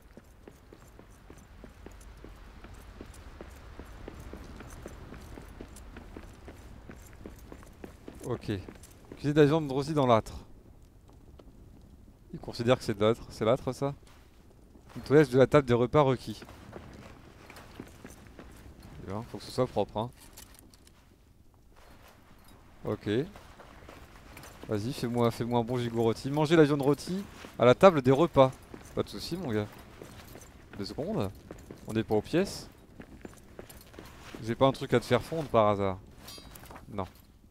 Ok. Cuisiner de la viande rôtie dans l'âtre. Il considère que c'est de l'âtre. C'est l'âtre ça? Nettoyage de la table des repas requis. Bien, faut que ce soit propre hein. Ok. Vas-y, fais-moi un bon gigot rôti. Manger la viande rôtie à la table des repas. Pas de soucis mon gars. 2 secondes. On est pas aux pièces. J'ai pas un truc à te faire fondre par hasard. Non.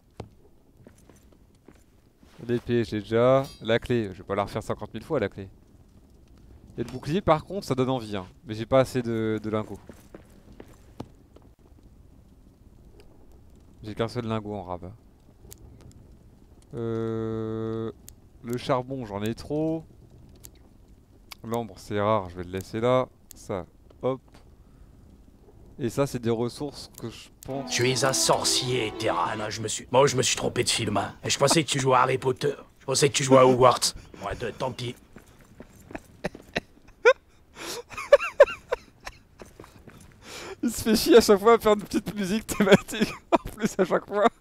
L'épée, j'ai déjà. La clé, je vais pas la refaire 50 000 fois la clé. Et le bouclier par contre ça donne envie hein. Mais j'ai pas assez de lingots. J'ai qu'un seul lingot en rabat. Le charbon j'en ai trop. L'ambre c'est rare, je vais le laisser là. Ça, hop. Et ça c'est des ressources que je pense... Tu es un sorcier, Terran. Moi je me suis trompé de film. Hein. Je pensais que tu jouais à Harry Potter. Je pensais que tu jouais à Hogwarts. Ouais, tant pis. Il se fait chier à chaque fois à faire une petite musique thématique. En plus à chaque fois.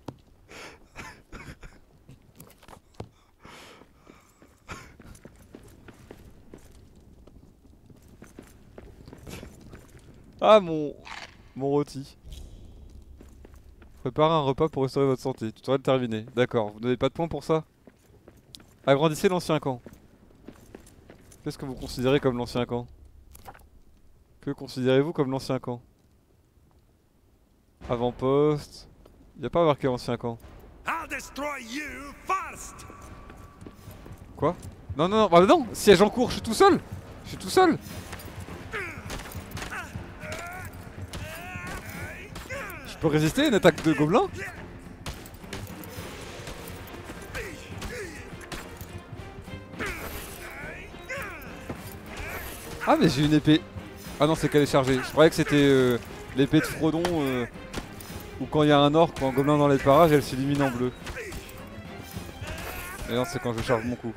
Ah mon rôti. Préparez un repas pour restaurer votre santé. Tutoriel terminé. D'accord, vous n'avez pas de points pour ça? Agrandissez l'ancien camp. Qu'est-ce que vous considérez comme l'ancien camp? Que considérez-vous comme l'ancien camp? Avant-poste. Y a pas marqué ancien camp. Quoi? Non, non, non, bah non! Siège en cours, je suis tout seul! Je suis tout seul! Je peux résister à une attaque de gobelins? Ah mais j'ai une épée. Ah non c'est qu'elle est chargée. Je croyais que c'était l'épée de Frodon où quand il y a un orc ou un gobelin dans les parages elle s'illumine en bleu. Et non c'est quand je charge mon coup.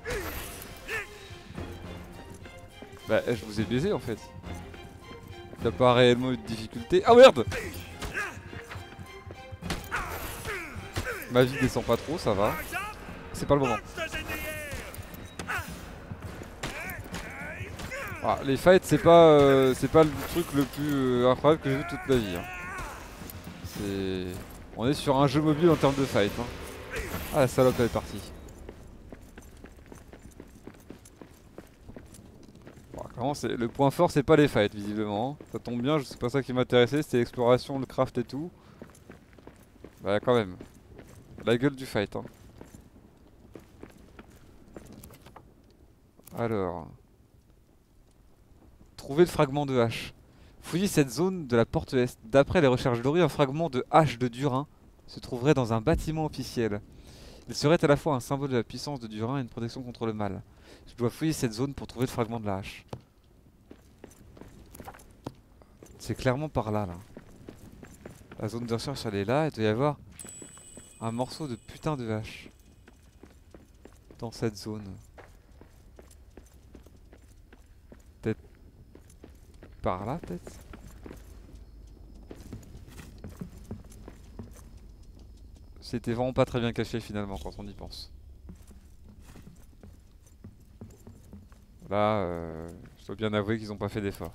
Bah je vous ai baisé en fait. T'as pas réellement eu de difficulté. Ah merde! Ma vie descend pas trop, ça va. C'est pas le moment. Ah, les fights c'est pas le truc le plus incroyable que j'ai vu toute ma vie. Hein. On est sur un jeu mobile en termes de fight. Hein. Ah la salope elle est partie. Bon, clairement, le point fort c'est pas les fights visiblement. Hein. Ça tombe bien, c'est pas ça qui m'intéressait, c'était l'exploration, le craft et tout. Bah quand même. La gueule du fight. Hein. Alors... Trouver le fragment de hache. Fouillez cette zone de la porte est. D'après les recherches d'Ori, un fragment de hache de Durin se trouverait dans un bâtiment officiel. Il serait à la fois un symbole de la puissance de Durin et une protection contre le mal. Je dois fouiller cette zone pour trouver le fragment de la hache. C'est clairement par là, là. La zone de recherche elle est là, il doit y avoir un morceau de putain de hache. Dans cette zone. Peut-être par là, peut-être. C'était vraiment pas très bien caché finalement quand on y pense. Là, je dois bien avouer qu'ils ont pas fait d'effort.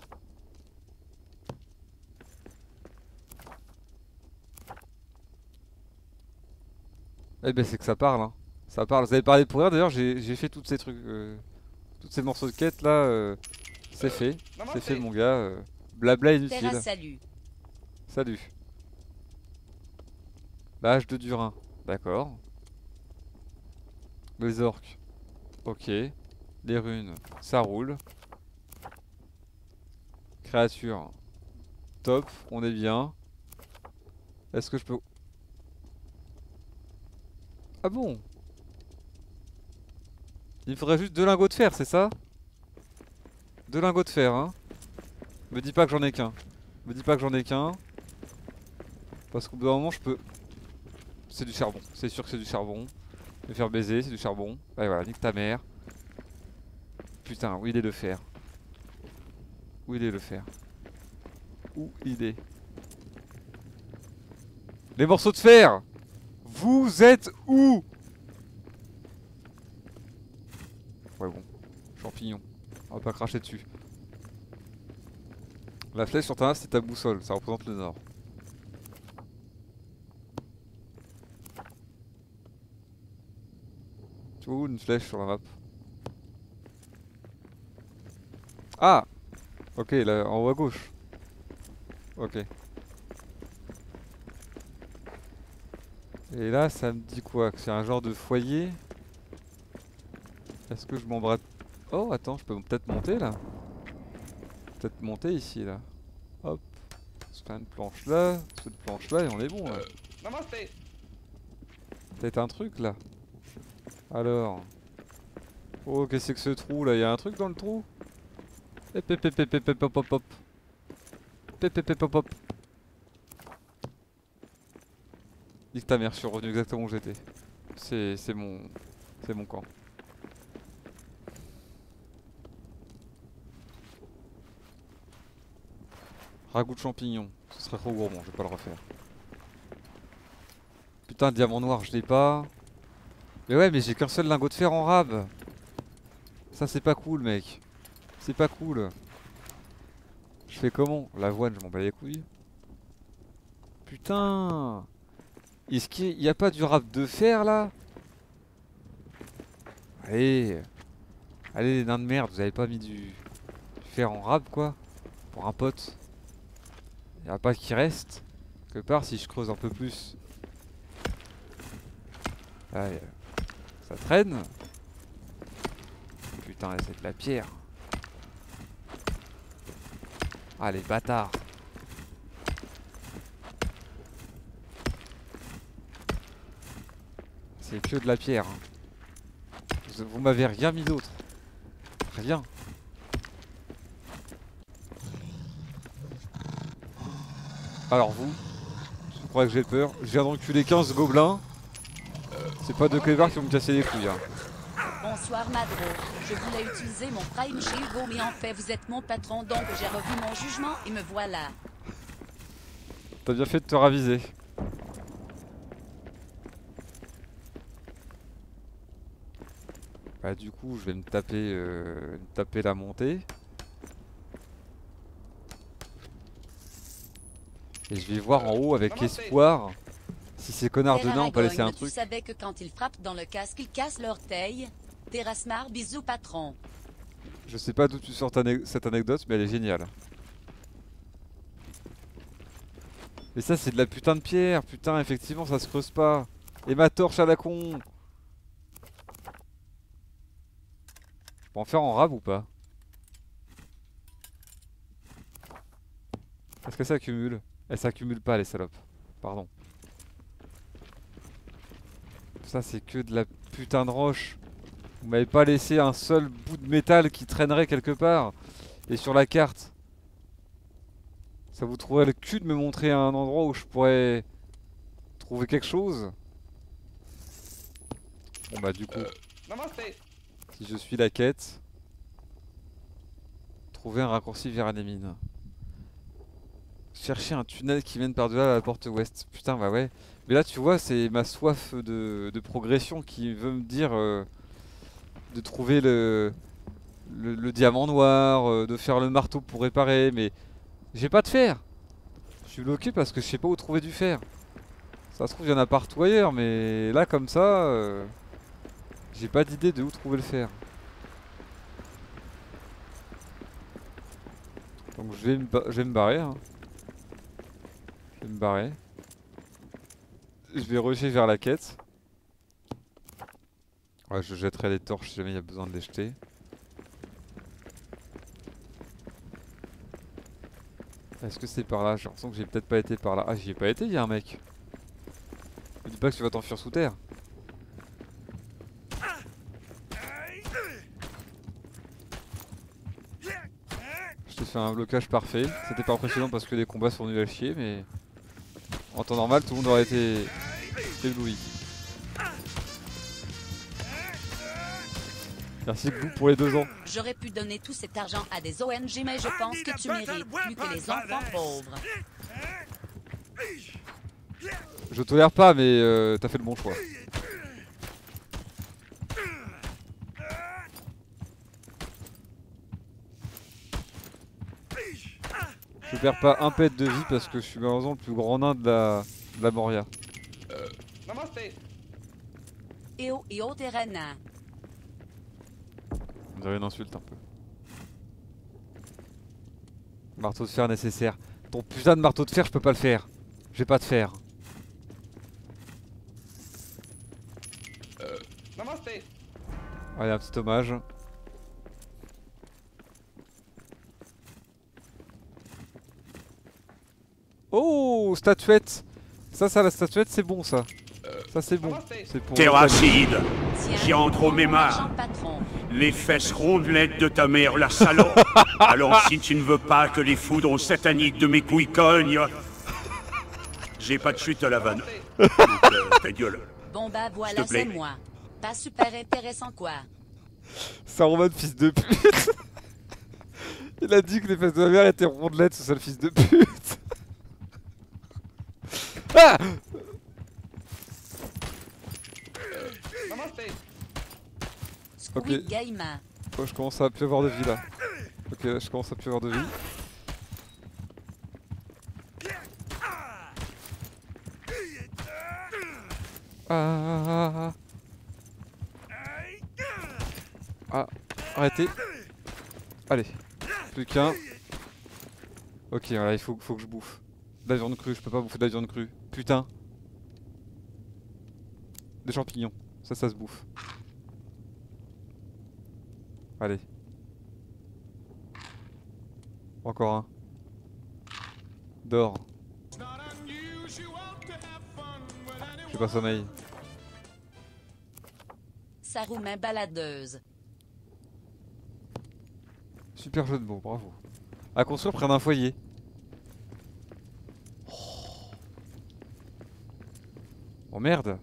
Eh ben c'est que ça parle, hein. Ça parle. Vous avez parlé pour rien d'ailleurs, j'ai fait tous ces trucs, tous ces morceaux de quête là. C'est fait, c'est fait mon gars. Blabla inutile. Terra, salut. Salut. La hache de Durin, d'accord. Les orques, ok. Les runes, ça roule. Créature, top, on est bien. Est-ce que je peux... Ah bon? Il me faudrait juste 2 lingots de fer, c'est ça? 2 lingots de fer, hein. Me dis pas que j'en ai qu'un. Me dis pas que j'en ai qu'un. Parce qu'au bout d'un moment, je peux... C'est du charbon. C'est sûr que c'est du charbon. Me faire baiser, c'est du charbon. Ouais, voilà, nique ta mère. Putain, où il est le fer? Où il est le fer? Où il est? Les morceaux de fer! Vous êtes où? Ouais bon, champignon. On va pas cracher dessus. La flèche sur ta map c'est ta boussole, ça représente le nord. Tu vois où une flèche sur la map? Ah! Ok, là en haut à gauche. Ok. Et là ça me dit quoi? Que c'est un genre de foyer? Est-ce que je m'embrasse? Oh attends, je peux peut-être monter là? Peut-être monter ici là. Hop. On se fait une planche là, on se fait une planche là et on est bon là. Peut-être un truc là. Alors. Oh qu'est-ce que c'est que ce trou là? Y'a un truc dans le trou? Hop hop hop hop hop hop hop hop. Hop hop hop hop hop. Nique ta mère, je suis revenu exactement où j'étais. C'est mon camp. Ragoût de champignons. Ce serait trop gourmand, je vais pas le refaire. Putain, diamant noir, je l'ai pas. Mais ouais, mais j'ai qu'un seul lingot de fer en rab. Ça, c'est pas cool, mec. C'est pas cool. Je fais comment? L'avoine, je m'en bats les couilles. Putain. Est-ce qu'il n'y a pas du rab de fer, là? Allez. Allez, les nains de merde, vous avez pas mis du fer en rab, quoi? Pour un pote. Il n'y a pas qui reste. Quelque part, si je creuse un peu plus. Là, ça traîne. Putain, c'est de la pierre. Ah, les bâtards. C'est que de la pierre. Hein. Vous m'avez rien mis d'autre. Rien. Alors vous, je crois que j'ai peur. Je viens d'enculer 15 gobelins. C'est pas de clébards qui vont me casser les couilles. Hein. Bonsoir Madro. Je voulais utiliser mon prime chez Hugo, mais en fait vous êtes mon patron, donc j'ai revu mon jugement et me voilà. T'as bien fait de te raviser. Bah du coup je vais me taper la montée. Et je vais voir en haut avec espoir si ces connards de nains ont pas laissé un truc. Tu savais que quand ils frappent dans le casque, ils cassent l'orteil. Terrasmar, bisous patron. Je sais pas d'où tu sors cette anecdote, mais elle est géniale. Et ça c'est de la putain de pierre, putain effectivement ça se creuse pas. Et ma torche à la con. Je peux en faire en rab ou pas? Est-ce que ça accumule? Elle s'accumule pas les salopes. Pardon. Ça c'est que de la putain de roche. Vous m'avez pas laissé un seul bout de métal qui traînerait quelque part. Et sur la carte. Ça vous trouverait le cul de me montrer un endroit où je pourrais trouver quelque chose? Bon bah du coup, si je suis la quête, trouver un raccourci vers les mines. Chercher un tunnel qui mène par-delà la porte ouest. Putain bah ouais. Mais là tu vois c'est ma soif de progression qui veut me dire de trouver le diamant noir, de faire le marteau pour réparer, mais j'ai pas de fer. Je suis bloqué parce que je sais pas où trouver du fer. Ça se trouve il y en a partout ailleurs, mais là comme ça, j'ai pas d'idée de où trouver le fer. Donc je vais me barrer. Hein. Je vais me barrer. Je vais rusher vers la quête. Ouais, je jetterai les torches si jamais il y a besoin de les jeter. Est-ce que c'est par là? J'ai l'impression que j'ai peut-être pas été par là. Ah, j'y ai pas été, il y a un mec. Me dis pas que tu vas t'enfuir sous terre. Je t'ai fait un blocage parfait. C'était pas impressionnant parce que les combats sont nuls à chier, mais en temps normal, tout le monde aurait été ébloui. Merci Glou pour les 2 ans. J'aurais pu donner tout cet argent à des ONG, mais je pense que tu mérites plus que les enfants pauvres. Je tolère pas, mais t'as fait le bon choix. Je perds pas un pet de vie parce que je suis malheureusement le plus grand nain de la Moria. Et Terrana. On dirait une insulte un peu. Marteau de fer nécessaire. Ton putain de marteau de fer, je peux pas le faire. J'ai pas de fer. Allez, un petit hommage. Oh, statuette. Ça, la statuette, c'est bon, ça. Ça, c'est bon. C'est pour... Terracide, j'y entre mes mains. Les fesses rondelette de ta mère, la salope. Alors si tu ne veux pas que les foudres sataniques de mes couilles cognent, j'ai pas de chute à la vanne. Donc, ta gueule. Bon bah voilà, c'est moi. Pas super intéressant quoi. Saruman, fils de pute. Il a dit que les fesses de ma mère étaient rondelettes, ce sale fils de pute. Ah! Ok. Oh, je commence à plus avoir de vie là. Ok, là, je commence à plus avoir de vie. Ah, arrêtez. Allez, plus qu'un. Ok, voilà, il faut que je bouffe. De la viande crue, je peux pas bouffer de la viande crue. Putain. Des champignons, ça se bouffe. Allez. Encore un. Dors. J'ai pas sommeil. Saroumain baladeuse. Super jeu de mots, bravo. À construire près d'un foyer. Oh merde.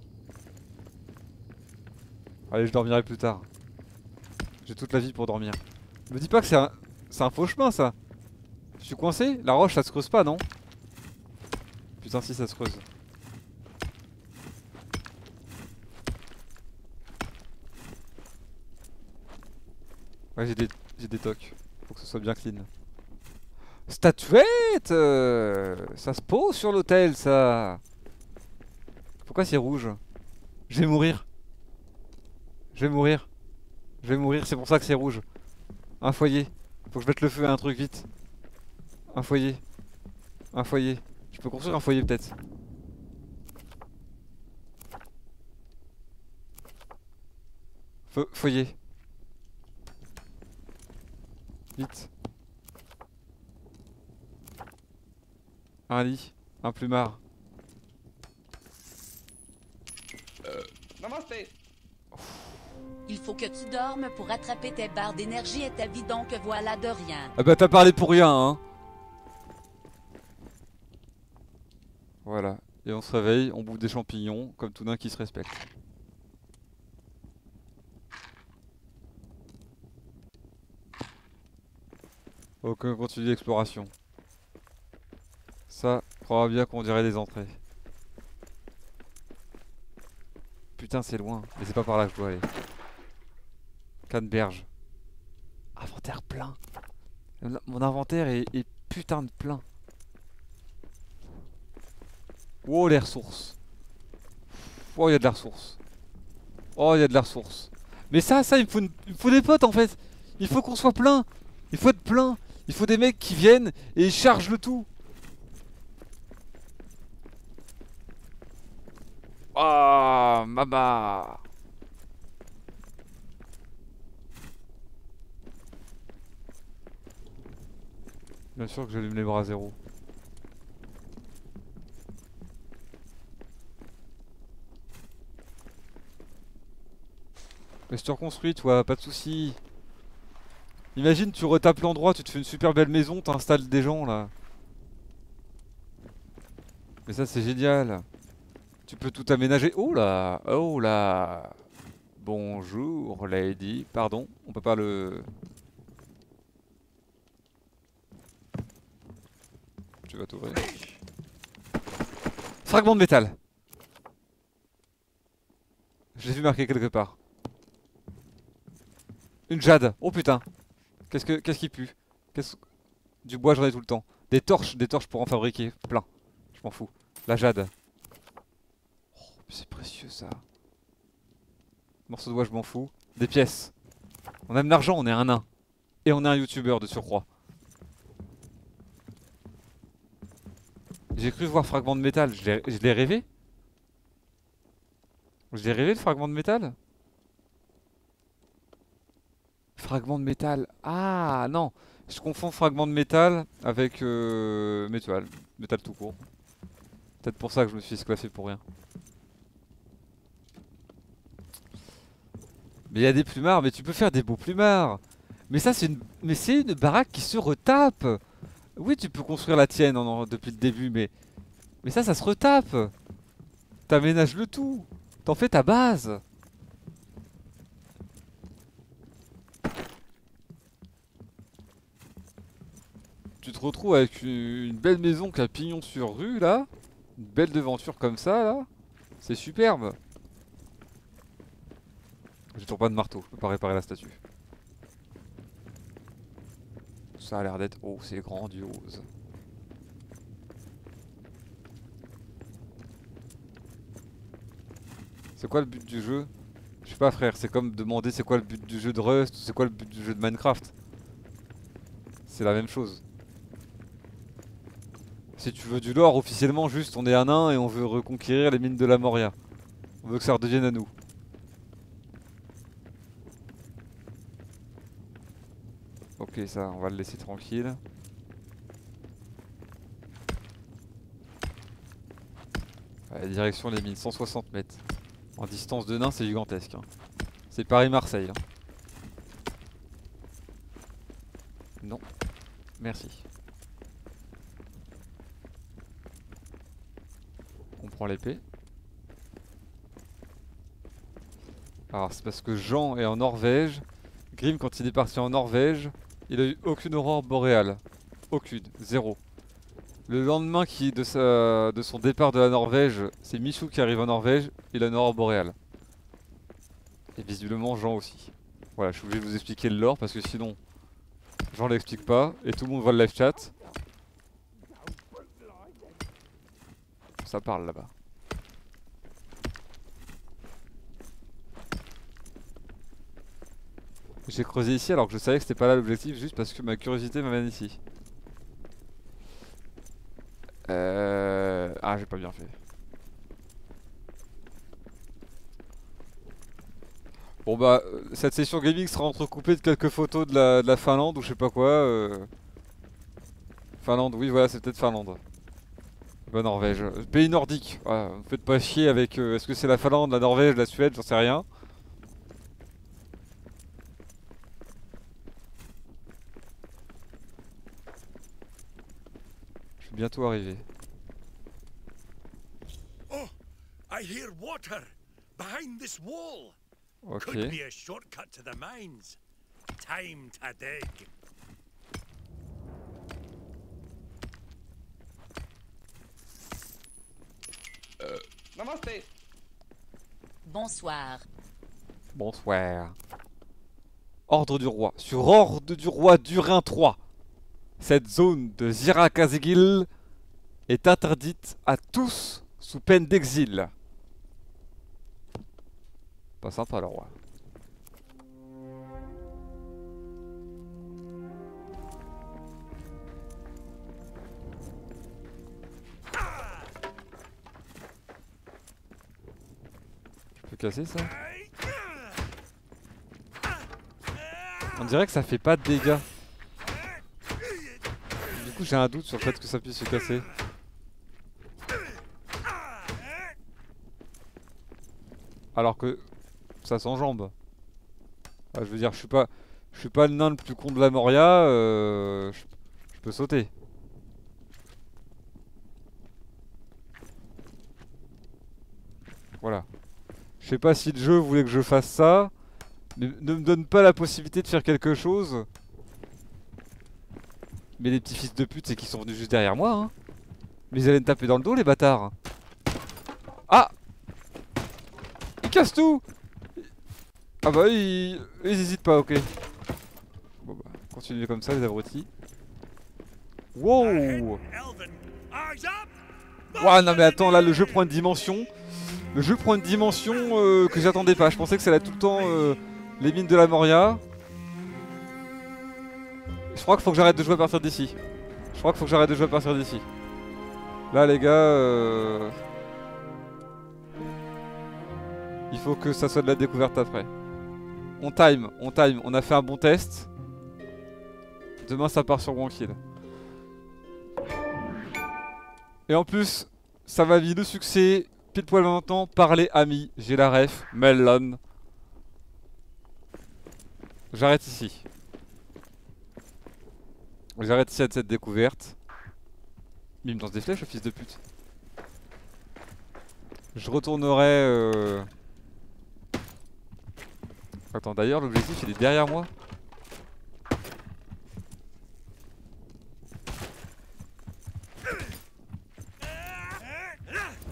Allez, je dormirai plus tard. J'ai toute la vie pour dormir. Me dis pas que c'est un faux chemin ça. Je suis coincé? La roche ça se creuse pas non? Putain si ça se creuse. Ouais j'ai des tocs. Faut que ce soit bien clean. Statuette ça se pose sur l'hôtel ça. Pourquoi c'est rouge? Je vais mourir. Je vais mourir. Je vais mourir, c'est pour ça que c'est rouge. Un foyer. Faut que je mette le feu à un truc vite. Un foyer. Un foyer. Je peux construire un foyer peut-être. Foyer. Vite. Un lit. Un plumard. Namasté. Il faut que tu dormes pour rattraper tes barres d'énergie et ta vie donc voilà de rien. Ah bah t'as parlé pour rien hein. Voilà. Et on se réveille, on bouffe des champignons, comme tout nain qui se respecte. Ok, on continue l'exploration. Ça, crois bien qu'on dirait des entrées. Putain c'est loin, mais c'est pas par là que je dois aller. Canneberge. Inventaire plein. Mon inventaire est putain de plein. Oh les ressources. Oh il y a de la ressource. Oh il y a de la ressource. Mais ça il me faut des potes en fait. Il faut qu'on soit plein. Il faut être plein. Il faut des mecs qui viennent et ils chargent le tout. Ah mama. Bien sûr que j'allume les bras à zéro. Mais je te reconstruis toi, pas de soucis. Imagine tu retapes l'endroit, tu te fais une super belle maison, t'installes des gens là. Mais ça c'est génial. Tu peux tout aménager. Oh là, oh là. Bonjour lady, pardon, on peut pas le... Tu vas t'ouvrir. Fragment de métal. Je l'ai vu marquer quelque part. Une jade. Oh putain. Qu'est-ce qui pue? Du bois j'en ai tout le temps. Des torches pour en fabriquer. Plein. Je m'en fous. La jade. Oh, c'est précieux ça. Morceau de bois je m'en fous. Des pièces. On aime l'argent, on est un nain. Et on est un youtubeur de surcroît. J'ai cru voir fragment de métal, je l'ai rêvé? Je l'ai rêvé le fragment de métal? Fragment de métal, ah non! Je confonds fragment de métal avec métal tout court. Peut-être pour ça que je me suis esclaffé pour rien. Mais il y a des plumards, mais tu peux faire des beaux plumards! Mais ça c'est une baraque qui se retape! Oui, tu peux construire la tienne depuis le début, mais ça se retape. T'aménages le tout. T'en fais ta base. tu te retrouves avec une belle maison qui a pignon sur rue là, une belle devanture comme ça là, c'est superbe. J'ai toujours pas de marteau, je peux pas réparer la statue. Ça a l'air d'être... Oh, c'est grandiose. C'est quoi le but du jeu? Je sais pas frère, c'est comme demander c'est quoi le but du jeu de Rust, c'est quoi le but du jeu de Minecraft. C'est la même chose. Si tu veux du lore, officiellement juste on est un nain et on veut reconquérir les mines de la Moria. On veut que ça redevienne à nous. Ok, ça, on va le laisser tranquille. Allez, direction les mines, 160 mètres. En distance de nain, c'est gigantesque. Hein. C'est Paris-Marseille. Hein. Non. Merci. On prend l'épée. Alors, c'est parce que Jean est en Norvège. Grim, quand il est parti en Norvège, il a eu aucune aurore boréale. Aucune. Zéro. Le lendemain de son départ de la Norvège, c'est Michou qui arrive en Norvège, il a une aurore boréale. Et visiblement Jean aussi. Voilà, je suis obligé de vous expliquer le lore parce que sinon, Jean l'explique pas et tout le monde voit le live chat. Ça parle là-bas. J'ai creusé ici alors que je savais que c'était pas là l'objectif, juste parce que ma curiosité m'amène ici. Ah, j'ai pas bien fait. Bon bah, cette session gaming sera entrecoupée de quelques photos de la Finlande ou je sais pas quoi. Finlande, oui voilà, c'est peut-être Finlande. Bah Norvège. Pays nordique. Voilà, ne faites pas chier avec est-ce que c'est la Finlande, la Norvège, la Suède, j'en sais rien. Je suis bientôt arrivé. Oh, I hear water behind this wall. Ok. Could be a shortcut to the mines. Time to dig. Namaste. Bonsoir. Bonsoir. Ordre du roi. Sur ordre du roi Durin III, cette zone de Zirakazigil est interdite à tous sous peine d'exil. Pas sympa le roi. Je peux casser ça? On dirait que ça fait pas de dégâts. Du coup j'ai un doute sur le fait que ça puisse se casser. Alors que ça s'enjambe. Ah, je veux dire, je suis pas le nain le plus con de la Moria. Je peux sauter. Voilà. Je sais pas si le jeu voulait que je fasse ça, mais ne me donne pas la possibilité de faire quelque chose. Mais les petits fils de pute, c'est qu'ils sont venus juste derrière moi. Hein. Mais ils allaient me taper dans le dos, les bâtards. Ah! Ils cassent tout! Ah bah ils hésitent pas, ok. Bon bah, continuez comme ça les abrutis. Wow! Ouah non mais attends, là le jeu prend une dimension. Le jeu prend une dimension que j'attendais pas. Je pensais que ça allait être tout le temps les mines de la Moria. Je crois qu'il faut que j'arrête de jouer à partir d'ici. Là les gars, il faut que ça soit de la découverte après. On time, on a fait un bon test. Demain ça part sur One Kill. Et en plus, ça va vivre le succès. Pile poil maintenant, parler amis, j'ai la ref, Melon. J'arrête ici. J'arrête ici à cette découverte. Mais il me lance des flèches, le fils de pute. Je retournerai... Attends, d'ailleurs, l'objectif il est derrière moi.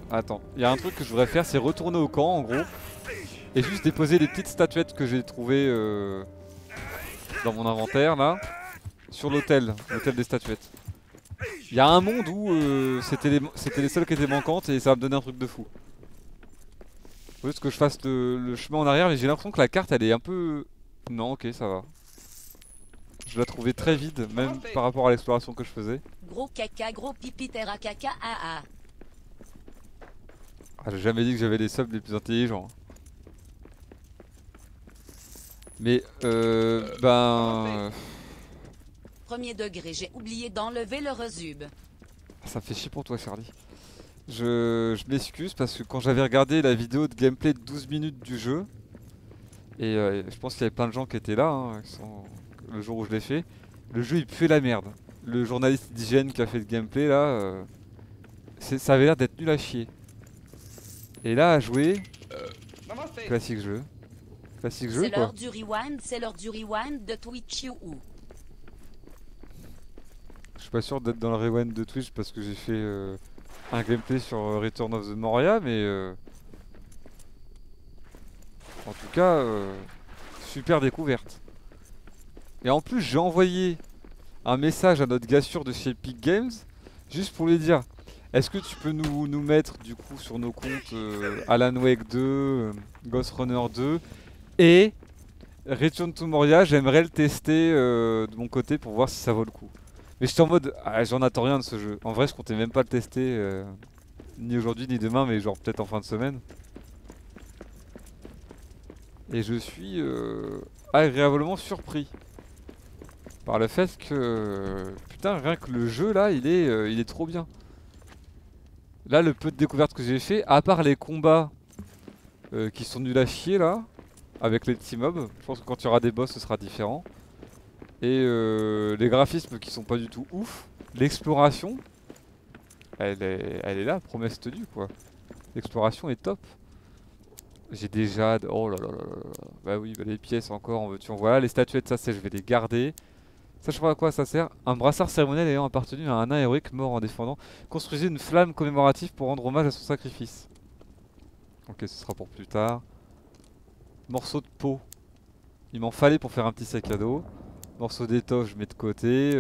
Attends, il y a un truc que je voudrais faire, c'est retourner au camp en gros. Et juste déposer les petites statuettes que j'ai trouvées dans mon inventaire là. Sur l'hôtel des statuettes. Il y a un monde où c'était les seules qui étaient manquantes et ça va me donner un truc de fou. Faut juste que je fasse le chemin en arrière, mais j'ai l'impression que la carte elle est un peu... Non, ok, ça va. Je la trouvais très vide, même par rapport à l'exploration que je faisais. Gros caca, gros pipi, terra caca, ah. Ah, j'ai jamais dit que j'avais les subs les plus intelligents. Mais Premier degré, j'ai oublié d'enlever le resub. Ça me fait chier pour toi, Charlie. Je m'excuse parce que quand j'avais regardé la vidéo de gameplay de 12 minutes du jeu, et je pense qu'il y avait plein de gens qui étaient là, hein, le jour où je l'ai fait, le jeu il puait la merde. Le journaliste d'hygiène qui a fait le gameplay là, ça avait l'air d'être nul à chier. Et là à jouer, classique jeu. Classique jeu quoi. C'est l'heure du rewind de Twitch ou. Je suis pas sûr d'être dans le rewind de Twitch parce que j'ai fait un gameplay sur Return of the Moria, mais en tout cas, super découverte. Et en plus, j'ai envoyé un message à notre gars sûr de chez Epic Games, juste pour lui dire, est-ce que tu peux nous mettre du coup sur nos comptes Alan Wake 2, Ghost Runner 2 et Return to Moria, j'aimerais le tester de mon côté pour voir si ça vaut le coup. Mais j'étais en mode, j'en attends rien de ce jeu. En vrai, je comptais même pas le tester, ni aujourd'hui ni demain, mais genre peut-être en fin de semaine. Et je suis agréablement surpris par le fait que, putain, rien que le jeu là, il est trop bien. Là, le peu de découvertes que j'ai fait, à part les combats qui sont nuls à chier là, avec les petits mobs, je pense que quand il y aura des boss, ce sera différent. Et les graphismes qui sont pas du tout ouf. L'exploration, elle est là, promesse tenue quoi. L'exploration est top. J'ai des jades, oh là là là là. Bah oui, bah les pièces encore, en veux-tu en voilà. Les statuettes, ça c'est, je vais les garder. Ça je sais pas à quoi ça sert. Un brassard cérémoniel ayant appartenu à un nain héroïque mort en défendant. Construisez une flamme commémorative pour rendre hommage à son sacrifice. Ok, ce sera pour plus tard. Morceau de peau. Il m'en fallait pour faire un petit sac à dos. Morceau d'étoffe, je mets de côté.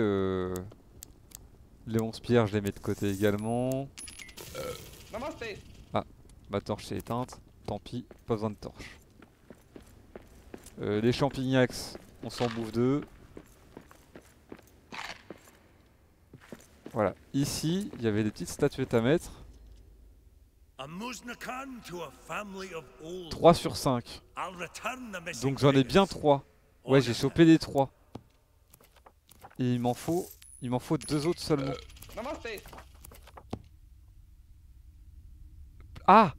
Les 11 pierres, je les mets de côté également. Ah, ma torche est éteinte. Tant pis, pas besoin de torche. Les champignax, on s'en bouffe deux. Voilà, ici, il y avait des petites statuettes à mettre. 3 sur 5. Donc j'en ai bien 3. Ouais, j'ai chopé les 3. Et il m'en faut 2 autres seulement. Ah!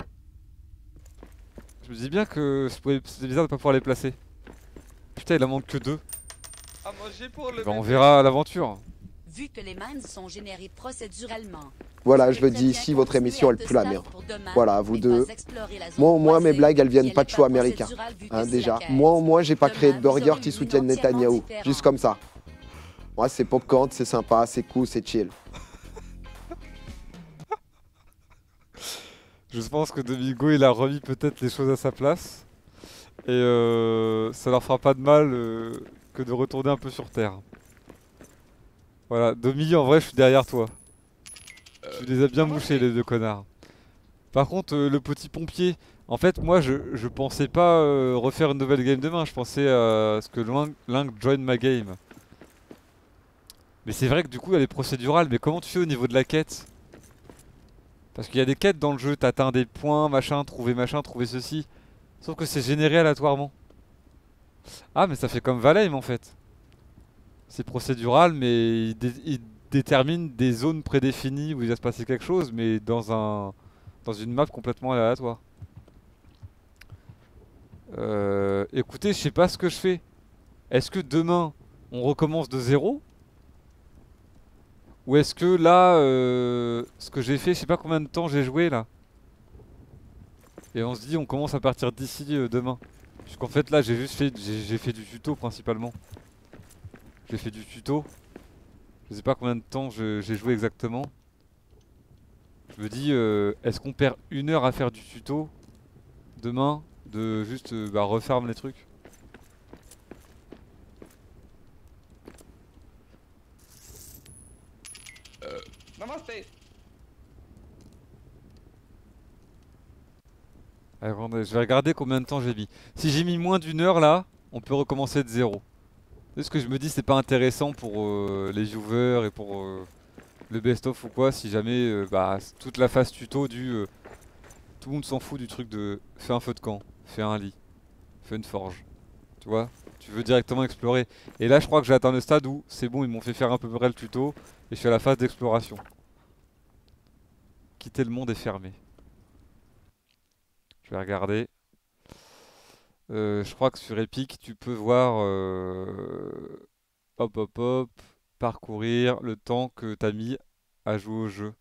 Je me dis bien que c'était bizarre de pas pouvoir les placer. Putain, il en manque que 2. Bah, on verra à l'aventure. Vu que les mines sont générées procéduralement. Voilà, je le dis ici, votre émission elle pue la merde. Voilà, vous deux. Moi au moins mes blagues elles viennent pas de choix américains. Hein, déjà. Moi au moins j'ai pas créé de burgers qui soutiennent Netanyahou. Juste comme ça. Moi c'est popcorn, c'est sympa, c'est cool, c'est chill. Je pense que Domingo il a remis peut-être les choses à sa place. Et ça leur fera pas de mal que de retourner un peu sur terre. Voilà, Domi, en vrai je suis derrière toi. Tu les as bien mouchés les deux connards. Par contre le petit pompier, en fait moi je pensais pas refaire une nouvelle game demain, je pensais à ce que Link join ma game. Mais c'est vrai que du coup elle est procédurale, mais comment tu fais au niveau de la quête? Parce qu'il y a des quêtes dans le jeu, t'atteins des points, machin, trouver ceci. Sauf que c'est généré aléatoirement. Ah mais ça fait comme Valheim en fait. C'est procédural mais il détermine des zones prédéfinies où il va se passer quelque chose, mais dans une map complètement aléatoire. Écoutez, je sais pas ce que je fais. Est-ce que demain on recommence de zéro? Ou est-ce que là, ce que j'ai fait, je sais pas combien de temps j'ai joué là. Et on se dit on commence à partir d'ici demain. Puisqu'en fait là j'ai juste fait, j'ai fait du tuto principalement. J'ai fait du tuto. Je sais pas combien de temps j'ai joué exactement. Je me dis, est-ce qu'on perd 1 heure à faire du tuto demain de juste referme les trucs? Namaste. Alors, je vais regarder combien de temps j'ai mis. Si j'ai mis moins d'1 heure là, on peut recommencer de zéro. C'est ce que je me dis, c'est pas intéressant pour les viewers et pour le best-of ou quoi, si jamais toute la phase tuto tout le monde s'en fout du truc de fais un feu de camp, fais un lit, fais une forge. Tu vois? Tu veux directement explorer. Et là je crois que j'ai atteint le stade où c'est bon, ils m'ont fait faire à peu près le tuto et je suis à la phase d'exploration. Quitter le monde est fermé. Je vais regarder. Je crois que sur Epic tu peux voir hop, parcourir le temps que t'as mis à jouer au jeu.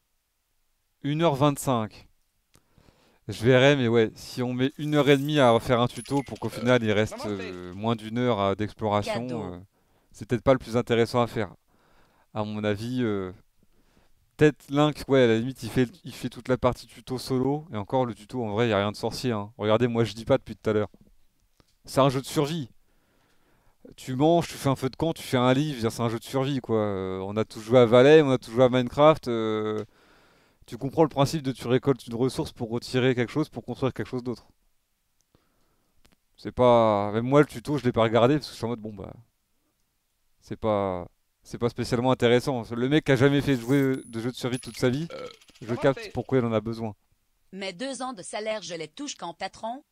1h25. Je verrai, mais ouais, si on met 1h30 à refaire un tuto pour qu'au final il reste moins d'1 heure d'exploration, c'est peut-être pas le plus intéressant à faire. À mon avis, peut-être Link, ouais, à la limite il fait toute la partie tuto solo, et encore le tuto en vrai, y a rien de sorcier, hein. Regardez, moi je dis pas depuis tout à l'heure. C'est un jeu de survie. Tu manges, tu fais un feu de camp, tu fais un lit, je veux dire, c'est un jeu de survie quoi. On a tous joué à Valheim, on a tous joué à Minecraft. Tu comprends le principe de tu récoltes une ressource pour retirer quelque chose pour construire quelque chose d'autre. C'est pas. Même moi le tuto je l'ai pas regardé parce que je suis en mode bon bah. C'est pas. C'est pas spécialement intéressant. Le mec qui a jamais fait jouer de jeux de survie toute sa vie, je capte pourquoi il en a besoin. Mais 2 ans de salaire, je les touche quand patron.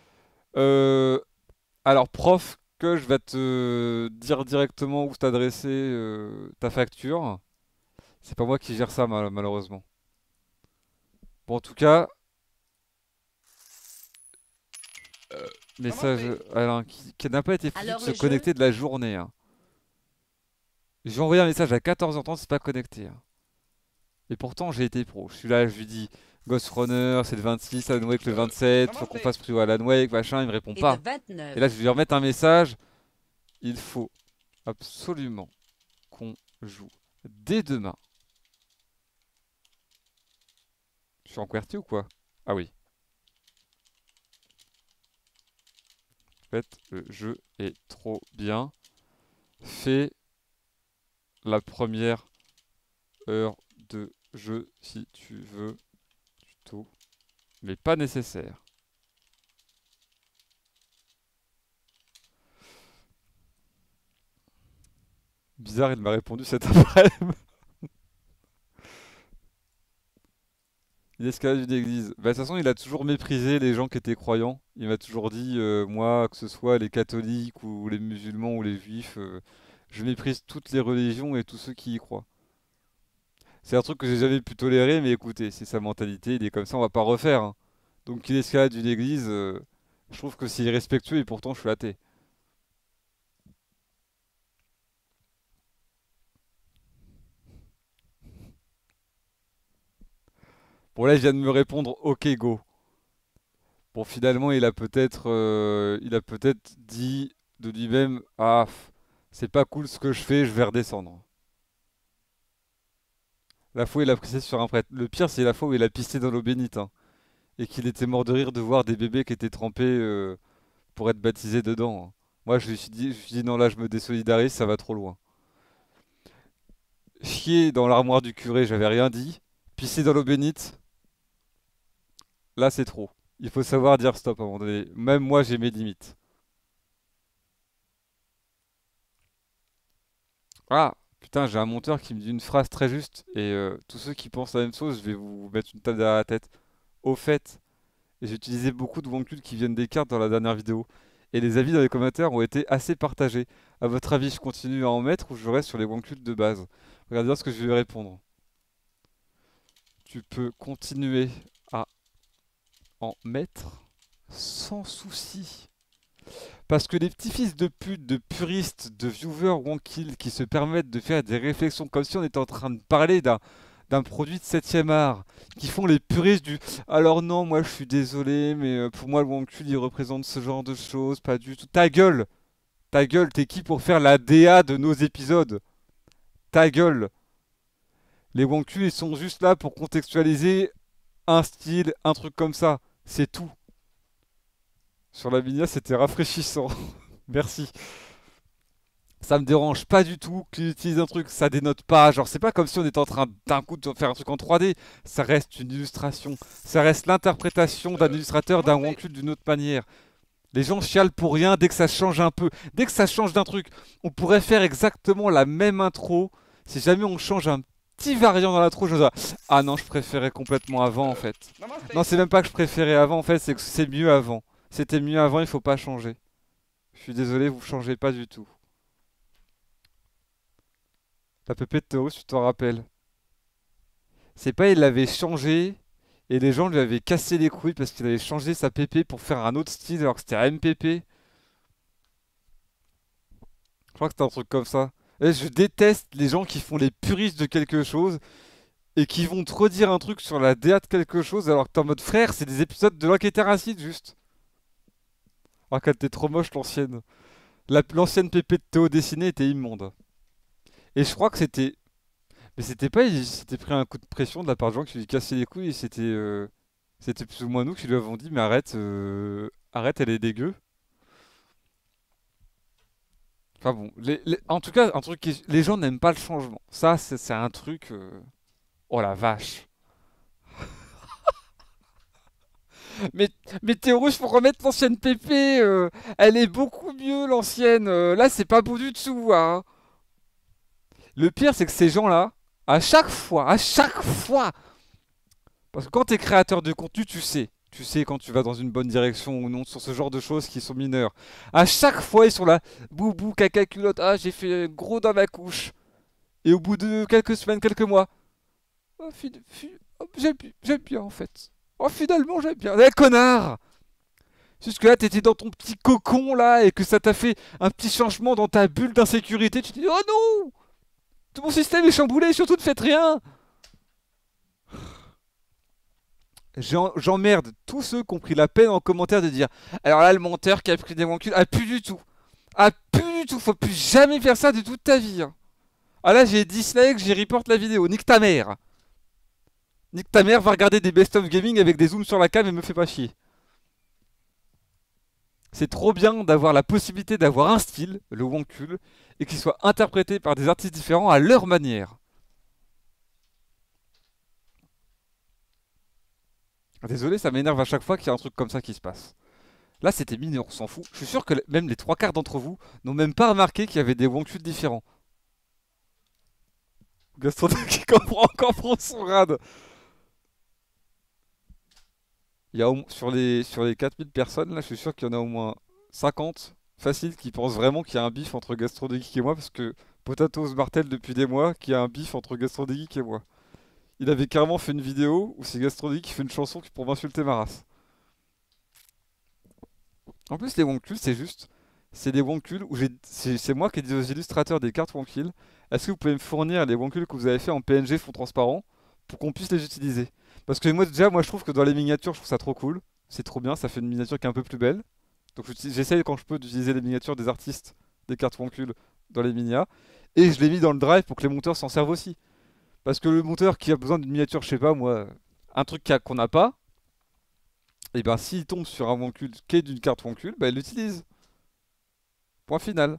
Alors prof, que je vais te dire directement où t'adresser ta facture. C'est pas moi qui gère ça malheureusement. Bon, en tout cas, message Alain qui n'a pas été foutu de se connecter de la journée. Hein. J'ai envoyé un message à 14h30, c'est pas connecté. Hein. Et pourtant, j'ai été pro. Je suis là, je lui dis Ghost Runner, c'est le 26, Alan Wake le 27, faut qu'on fasse Prio Alan Wake, machin, il me répond pas. Et là, je vais lui remettre un message. Il faut absolument qu'on joue dès demain. Je suis en QWERTY ou quoi? Ah oui. En fait, le jeu est trop bien. Fais la première heure de jeu si tu veux. Tuto. Mais pas nécessaire. Bizarre, il m'a répondu cet après-midi. Une escalade d'une église. Bah, de toute façon, il a toujours méprisé les gens qui étaient croyants. Il m'a toujours dit, moi, que ce soit les catholiques ou les musulmans ou les juifs, je méprise toutes les religions et tous ceux qui y croient. C'est un truc que j'ai jamais pu tolérer, mais écoutez, c'est sa mentalité, il est comme ça, on va pas refaire. Hein. Donc qu'il escalade d'une église, je trouve que c'est irrespectueux et pourtant je suis athée. Bon là, il vient de me répondre OK go. Bon finalement, il a peut-être dit de lui-même ah c'est pas cool ce que je fais, je vais redescendre. La fois il a pissé sur un prêtre. Le pire c'est la fois où il a pissé dans l'eau bénite hein, et qu'il était mort de rire de voir des bébés qui étaient trempés pour être baptisés dedans. Hein. Moi je me suis dit non là je me désolidarise, ça va trop loin. Chier dans l'armoire du curé, j'avais rien dit. Pisser dans l'eau bénite. Là, c'est trop. Il faut savoir dire stop à un moment donné. Même moi, j'ai mes limites. Ah, putain, j'ai un monteur qui me dit une phrase très juste. Et tous ceux qui pensent la même chose, je vais vous mettre une table derrière la tête. Au fait, j'ai utilisé beaucoup de Wonkul qui viennent des cartes dans la dernière vidéo. Et les avis dans les commentaires ont été assez partagés. À votre avis, je continue à en mettre ou je reste sur les Wonkul de base? Regardez bien ce que je vais répondre. Tu peux continuer à en mettre sans souci. Parce que les petits fils de pute, de puristes, de viewers Wonkil qui se permettent de faire des réflexions comme si on était en train de parler d'un produit de 7ème art, qui font les puristes du alors non, moi je suis désolé, mais pour moi le Wonkul il représente ce genre de choses, pas du tout. Ta gueule! Ta gueule, t'es qui pour faire la DA de nos épisodes? Ta gueule! Les wankuls, ils sont juste là pour contextualiser un style, un truc comme ça. C'est tout. Sur la Minia, c'était rafraîchissant. Merci. Ça me dérange pas du tout qu'ils utilisent un truc, ça dénote pas. Genre, c'est pas comme si on était en train d'un coup de faire un truc en 3D. Ça reste une illustration. Ça reste l'interprétation d'un illustrateur d'un wankul d'une autre manière. Les gens chialent pour rien dès que ça change un peu. Dès que ça change d'un truc, on pourrait faire exactement la même intro. Si jamais on change un petit variant dans l'intro, je me dis, ah non, je préférais complètement avant en fait. Non, c'est même pas que je préférais avant en fait, c'est que c'est mieux avant. C'était mieux avant, il faut pas changer. Je suis désolé, vous changez pas du tout. La pépé de Théo, tu t'en rappelles. C'est pas il l'avait changé et les gens lui avaient cassé les couilles parce qu'il avait changé sa pépé pour faire un autre style alors que c'était un MPP. Je crois que c'était un truc comme ça. Et je déteste les gens qui font les puristes de quelque chose et qui vont te redire un truc sur la DA de quelque chose alors que t'es en mode frère, c'est des épisodes de l'enquêteur acide juste. Alors qu'elle était trop moche l'ancienne. L'ancienne pépé de Théo dessinée était immonde. Et je crois que c'était... Mais c'était pas... Il s'était pris un coup de pression de la part de gens qui lui cassaient les couilles et c'était plus ou moins nous qui lui avons dit mais arrête, arrête, elle est dégueu. Enfin bon, en tout cas, un truc les gens n'aiment pas le changement. Ça, c'est un truc... Oh la vache. Mais, mais Théo, faut remettre l'ancienne pépé. Elle est beaucoup mieux, l'ancienne. Là, c'est pas beau du tout, hein. Le pire, c'est que ces gens-là, à chaque fois, parce que quand t'es créateur de contenu, tu sais quand tu vas dans une bonne direction ou non sur ce genre de choses qui sont mineures. À chaque fois, ils sont là, boubou, caca, culotte, ah, j'ai fait gros dans ma couche. Et au bout de quelques semaines, quelques mois, oh, j'aime bien en fait. Oh, finalement, j'aime bien. Eh, connard! Jusque là, t'étais dans ton petit cocon là et que ça t'a fait un petit changement dans ta bulle d'insécurité. Tu te dis, oh non! Tout mon système est chamboulé, surtout ne faites rien! J'emmerde tous ceux qui ont pris la peine en commentaire de dire alors là, le monteur qui a pris des wankuls, ah, plus du tout! Ah, plus du tout! Faut plus jamais faire ça de toute ta vie! Hein. Ah là, j'ai dislike, j'ai report la vidéo. Nique ta mère! Nique ta mère, va regarder des best-of gaming avec des zooms sur la cam et me fais pas chier. C'est trop bien d'avoir la possibilité d'avoir un style, le wankul, et qu'il soit interprété par des artistes différents à leur manière. Désolé, ça m'énerve à chaque fois qu'il y a un truc comme ça qui se passe. Là, c'était mineur, on s'en fout. Je suis sûr que même les 3/4 d'entre vous n'ont même pas remarqué qu'il y avait des wankuls différents. Gaston qui comprend son rad. Il y a sur les 4000 personnes, là, je suis sûr qu'il y en a au moins 50 faciles qui pensent vraiment qu'il y a un bif entre Gastron de Geek et moi, parce que Potatoes martèle depuis des mois qu'il y a un bif entre Gastron de Geek et moi. Il avait carrément fait une vidéo où c'est Gastron de Geek qui fait une chanson pour m'insulter ma race. En plus, les wankuls, c'est des wankuls où c'est moi qui ai dit aux illustrateurs des cartes wankuls, est-ce que vous pouvez me fournir les wankuls que vous avez fait en PNG fond transparent pour qu'on puisse les utiliser? Parce que moi je trouve que dans les miniatures, je trouve ça trop cool. C'est trop bien, ça fait une miniature qui est un peu plus belle. Donc j'essaye quand je peux d'utiliser les miniatures des artistes, des cartes wankuls dans les minias. Et je l'ai mis dans le drive pour que les monteurs s'en servent aussi. Parce que le monteur qui a besoin d'une miniature, je sais pas moi, un truc qu'on n'a pas, et ben s'il tombe sur un wankul qui est d'une carte wankul, ben il l'utilise. Point final.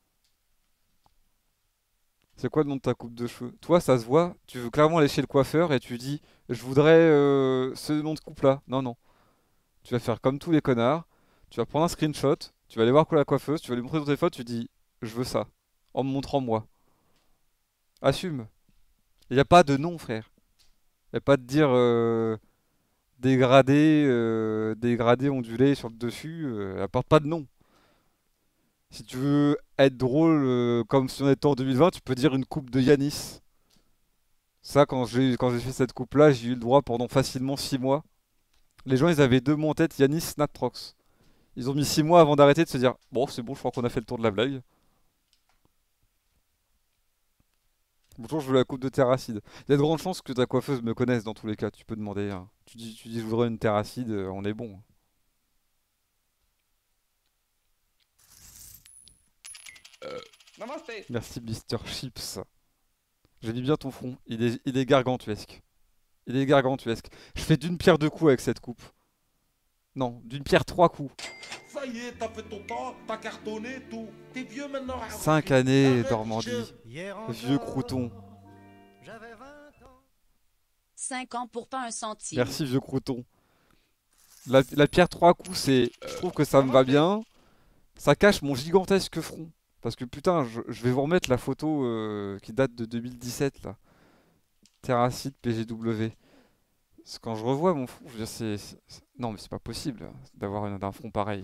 C'est quoi le nom de ta coupe de cheveux? Toi, ça se voit, tu veux clairement aller chez le coiffeur et tu dis je voudrais ce nom de coupe là. Non, non. Tu vas faire comme tous les connards. Tu vas prendre un screenshot, tu vas aller voir la coiffeuse, tu vas lui montrer ton téléphone, tu dis je veux ça. En me montrant moi. Assume. Il n'y a pas de nom, frère. Il n'y a pas de dire dégradé, ondulé sur le dessus. Elle apporte pas de nom. Si tu veux être drôle comme si on était en 2020, tu peux dire une coupe de Yanis. Ça, quand j'ai fait cette coupe-là, j'ai eu le droit pendant facilement 6 mois. Les gens, ils avaient deux mots en tête, Yanis, Natrox. Ils ont mis 6 mois avant d'arrêter de se dire bon, c'est bon, je crois qu'on a fait le tour de la blague. Bonjour, je veux la coupe de terracide. Il y a de grandes chances que ta coiffeuse me connaisse dans tous les cas. Tu peux demander. Hein. Tu dis je voudrais une terracide, on est bon. Namaste. Merci Mr. Chips. J'ai mis bien ton front. Il est gargantuesque. Il est gargantuesque. Je fais d'une pierre deux coups avec cette coupe. Non, d'une pierre trois coups. Ça y est, t'as fait ton temps, t'as cartonné, tout. T'es vieux maintenant. 5 années, Arrête, Normandie. Vieux crouton. 5 ans pour pas un centime. Merci, vieux crouton. La pierre trois coups, c'est... Je trouve que ça me va bien. Ça cache mon gigantesque front. Parce que putain, je vais vous remettre la photo qui date de 2017 là. Terracite PGW. Quand je revois mon front, je veux dire, non mais c'est pas possible d'avoir un front pareil.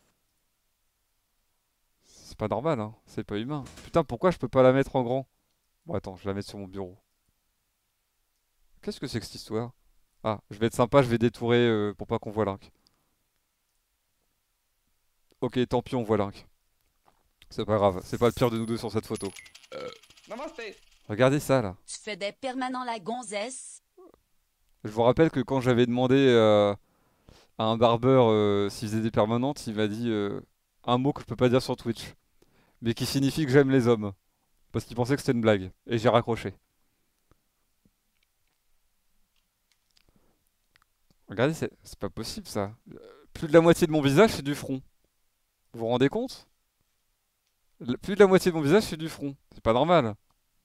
C'est pas normal, hein. C'est pas humain. Putain, pourquoi je peux pas la mettre en grand? Bon attends, je vais la mettre sur mon bureau. Qu'est-ce que c'est que cette histoire? Ah, je vais être sympa, je vais détourer pour pas qu'on voit Link. Ok, tant pis, on voit Link. C'est pas grave, c'est pas le pire de nous deux sur cette photo. Namasté. Regardez ça là. Tu fais des permanents la gonzesse. Je vous rappelle que quand j'avais demandé à un barbeur s'il faisait des permanentes, il m'a dit un mot que je peux pas dire sur Twitch. Mais qui signifie que j'aime les hommes. Parce qu'il pensait que c'était une blague. Et j'ai raccroché. Regardez, c'est pas possible ça. Plus de la moitié de mon visage, c'est du front. Vous vous rendez compte? Plus de la moitié de mon visage, c'est du front. C'est pas normal.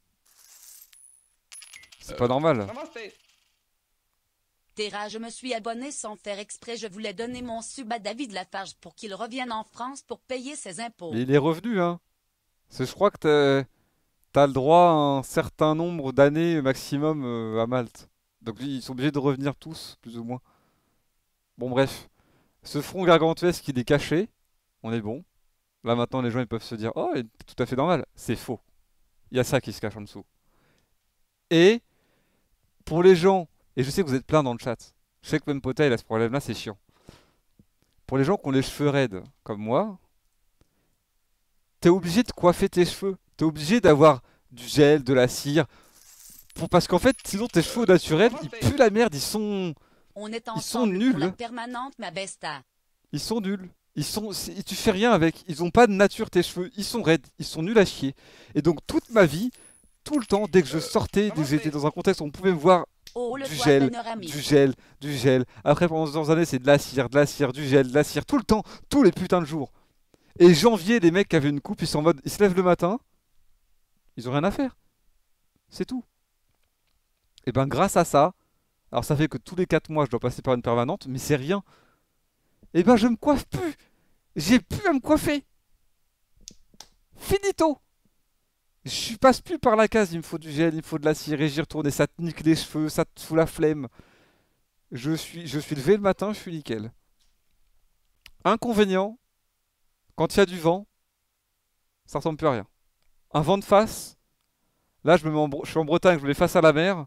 C'est pas normal. Namasté. Terra, je me suis abonné sans faire exprès. Je voulais donner mon sub à David Lafarge pour qu'il revienne en France pour payer ses impôts. Mais il est revenu, hein. Parce que je crois que t'as le droit à un certain nombre d'années maximum à Malte. Donc ils sont obligés de revenir tous, plus ou moins. Bon bref. Ce front gargantuesque, il est caché. On est bon. Là maintenant, les gens ils peuvent se dire, oh, il est tout à fait normal. C'est faux. Il y a ça qui se cache en dessous. Et pour les gens, et je sais que vous êtes plein dans le chat, je sais que même Pota il a ce problème-là, c'est chiant. Pour les gens qui ont les cheveux raides, comme moi, t'es obligé de coiffer tes cheveux. T'es obligé d'avoir du gel, de la cire. Parce qu'en fait, sinon tes cheveux naturels, ils puent la merde, ils sont nuls. Pour la permanente, ma besta. Ils sont nuls. Tu fais rien avec. Ils ont pas de nature tes cheveux. Ils sont raides. Ils sont nuls à chier. Et donc toute ma vie, tout le temps, dès que je sortais, dès que j'étais dans un contexte où on pouvait me voir du gel. Après pendant 2 années, c'est de la cire, du gel, de la cire, tout le temps, tous les putains de jours. Et janvier, les mecs qui avaient une coupe, ils sont en mode, ils se lèvent le matin, ils ont rien à faire. C'est tout. Et ben grâce à ça, alors ça fait que tous les 4 mois, je dois passer par une permanente, mais c'est rien. Et ben je me coiffe plus. J'ai plus à me coiffer. Finito. Je passe plus par la case, il me faut du gel, il me faut de la cire, et j'y retourne, et ça te nique les cheveux, ça te fout la flemme. Je suis levé le matin, je suis nickel. Inconvénient, quand il y a du vent, ça ressemble plus à rien. Un vent de face, là je suis en Bretagne, je me mets face à la mer,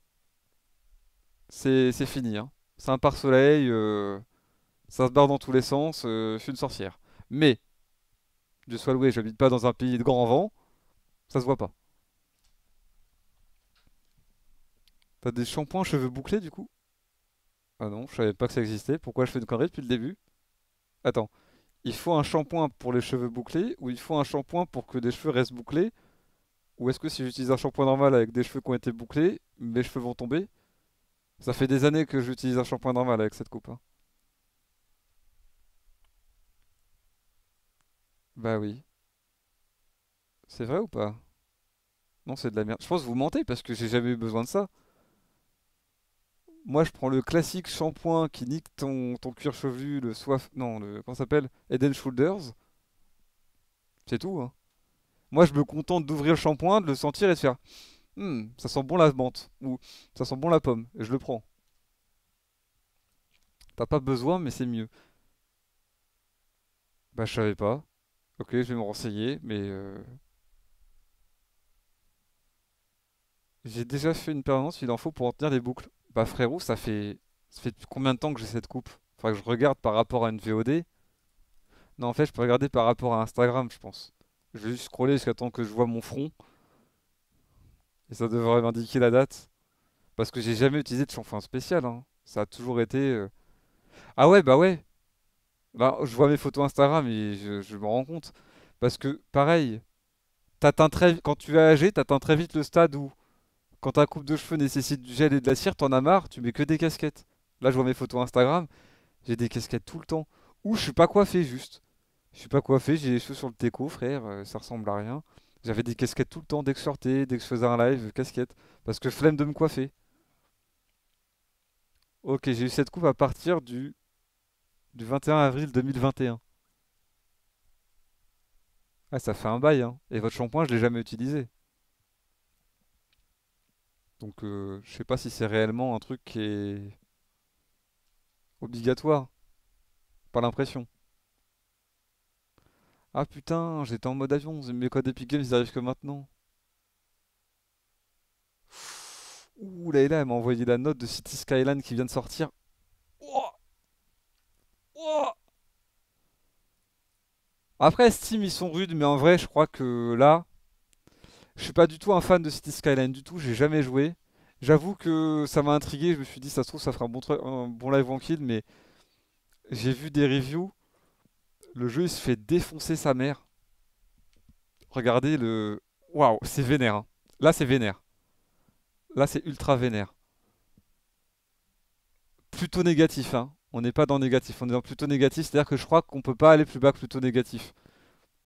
c'est fini. Hein. C'est un pare-soleil, ça se barre dans tous les sens, je suis une sorcière. Mais, Dieu soit loué, j'habite pas dans un pays de grand vent, ça se voit pas. T'as des shampoings cheveux bouclés du coup? Ah non, je savais pas que ça existait. Pourquoi je fais une connerie depuis le début? Attends, il faut un shampoing pour les cheveux bouclés ou il faut un shampoing pour que des cheveux restent bouclés? Ou est-ce que si j'utilise un shampoing normal avec des cheveux qui ont été bouclés, mes cheveux vont tomber? Ça fait des années que j'utilise un shampoing normal avec cette coupe. Hein. Bah oui. C'est vrai ou pas? Non, c'est de la merde. Je pense que vous mentez parce que j'ai jamais eu besoin de ça. Moi, je prends le classique shampoing qui nique ton cuir chevelu, le soif... Non, comment ça s'appelle? Head and Shoulders. C'est tout, hein. Moi, je me contente d'ouvrir le shampoing, de le sentir et de faire... ça sent bon la menthe. Ou ça sent bon la pomme. Et je le prends. T'as pas besoin, mais c'est mieux. Bah, je savais pas. Ok, je vais me renseigner, mais... J'ai déjà fait une permanence, il en faut pour en tenir les boucles. Bah frérot, ça fait depuis combien de temps que j'ai cette coupe? Faudrait que je regarde par rapport à une VOD. Non, en fait, je peux regarder par rapport à Instagram, je pense. Je vais juste scroller jusqu'à temps que je vois mon front. Et ça devrait m'indiquer la date. Parce que j'ai jamais utilisé de shampoing spécial, hein. Ça a toujours été... Ah ouais, bah ouais. Là, je vois mes photos Instagram et je me rends compte. Parce que, pareil, quand tu es âgé, t'atteins très vite le stade où Quand ta coupe de cheveux nécessite du gel et de la cire, t'en as marre, tu mets que des casquettes. Là, je vois mes photos Instagram, j'ai des casquettes tout le temps. Ou je suis pas coiffé juste. Je suis pas coiffé, j'ai les cheveux sur le téco, frère, ça ressemble à rien. J'avais des casquettes tout le temps, dès que je sortais, dès que je faisais un live, casquette. Parce que flemme de me coiffer. Ok, j'ai eu cette coupe à partir du 21 avril 2021. Ah, ça fait un bail, hein. Et votre shampoing, je l'ai jamais utilisé. Donc, je sais pas si c'est réellement un truc qui est obligatoire. Pas l'impression. Ah putain, j'étais en mode avion. Mes codes Epic Games, ils arrivent que maintenant. Ouh, Layla, elle m'a envoyé la note de City Skyline qui vient de sortir. Ouah. Ouah. Après, Steam, ils sont rudes, mais en vrai, je crois que là, je suis pas du tout un fan de City Skyline du tout. J'ai jamais joué. J'avoue que ça m'a intrigué. Je me suis dit, ça se trouve, ça fera un bon live en kill, mais j'ai vu des reviews. Le jeu, il se fait défoncer sa mère. Regardez le... Waouh, c'est vénère, hein. Là, c'est vénère. Là, c'est ultra vénère. Plutôt négatif, hein. On n'est pas dans négatif, on est dans plutôt négatif. C'est-à-dire que je crois qu'on peut pas aller plus bas que plutôt négatif.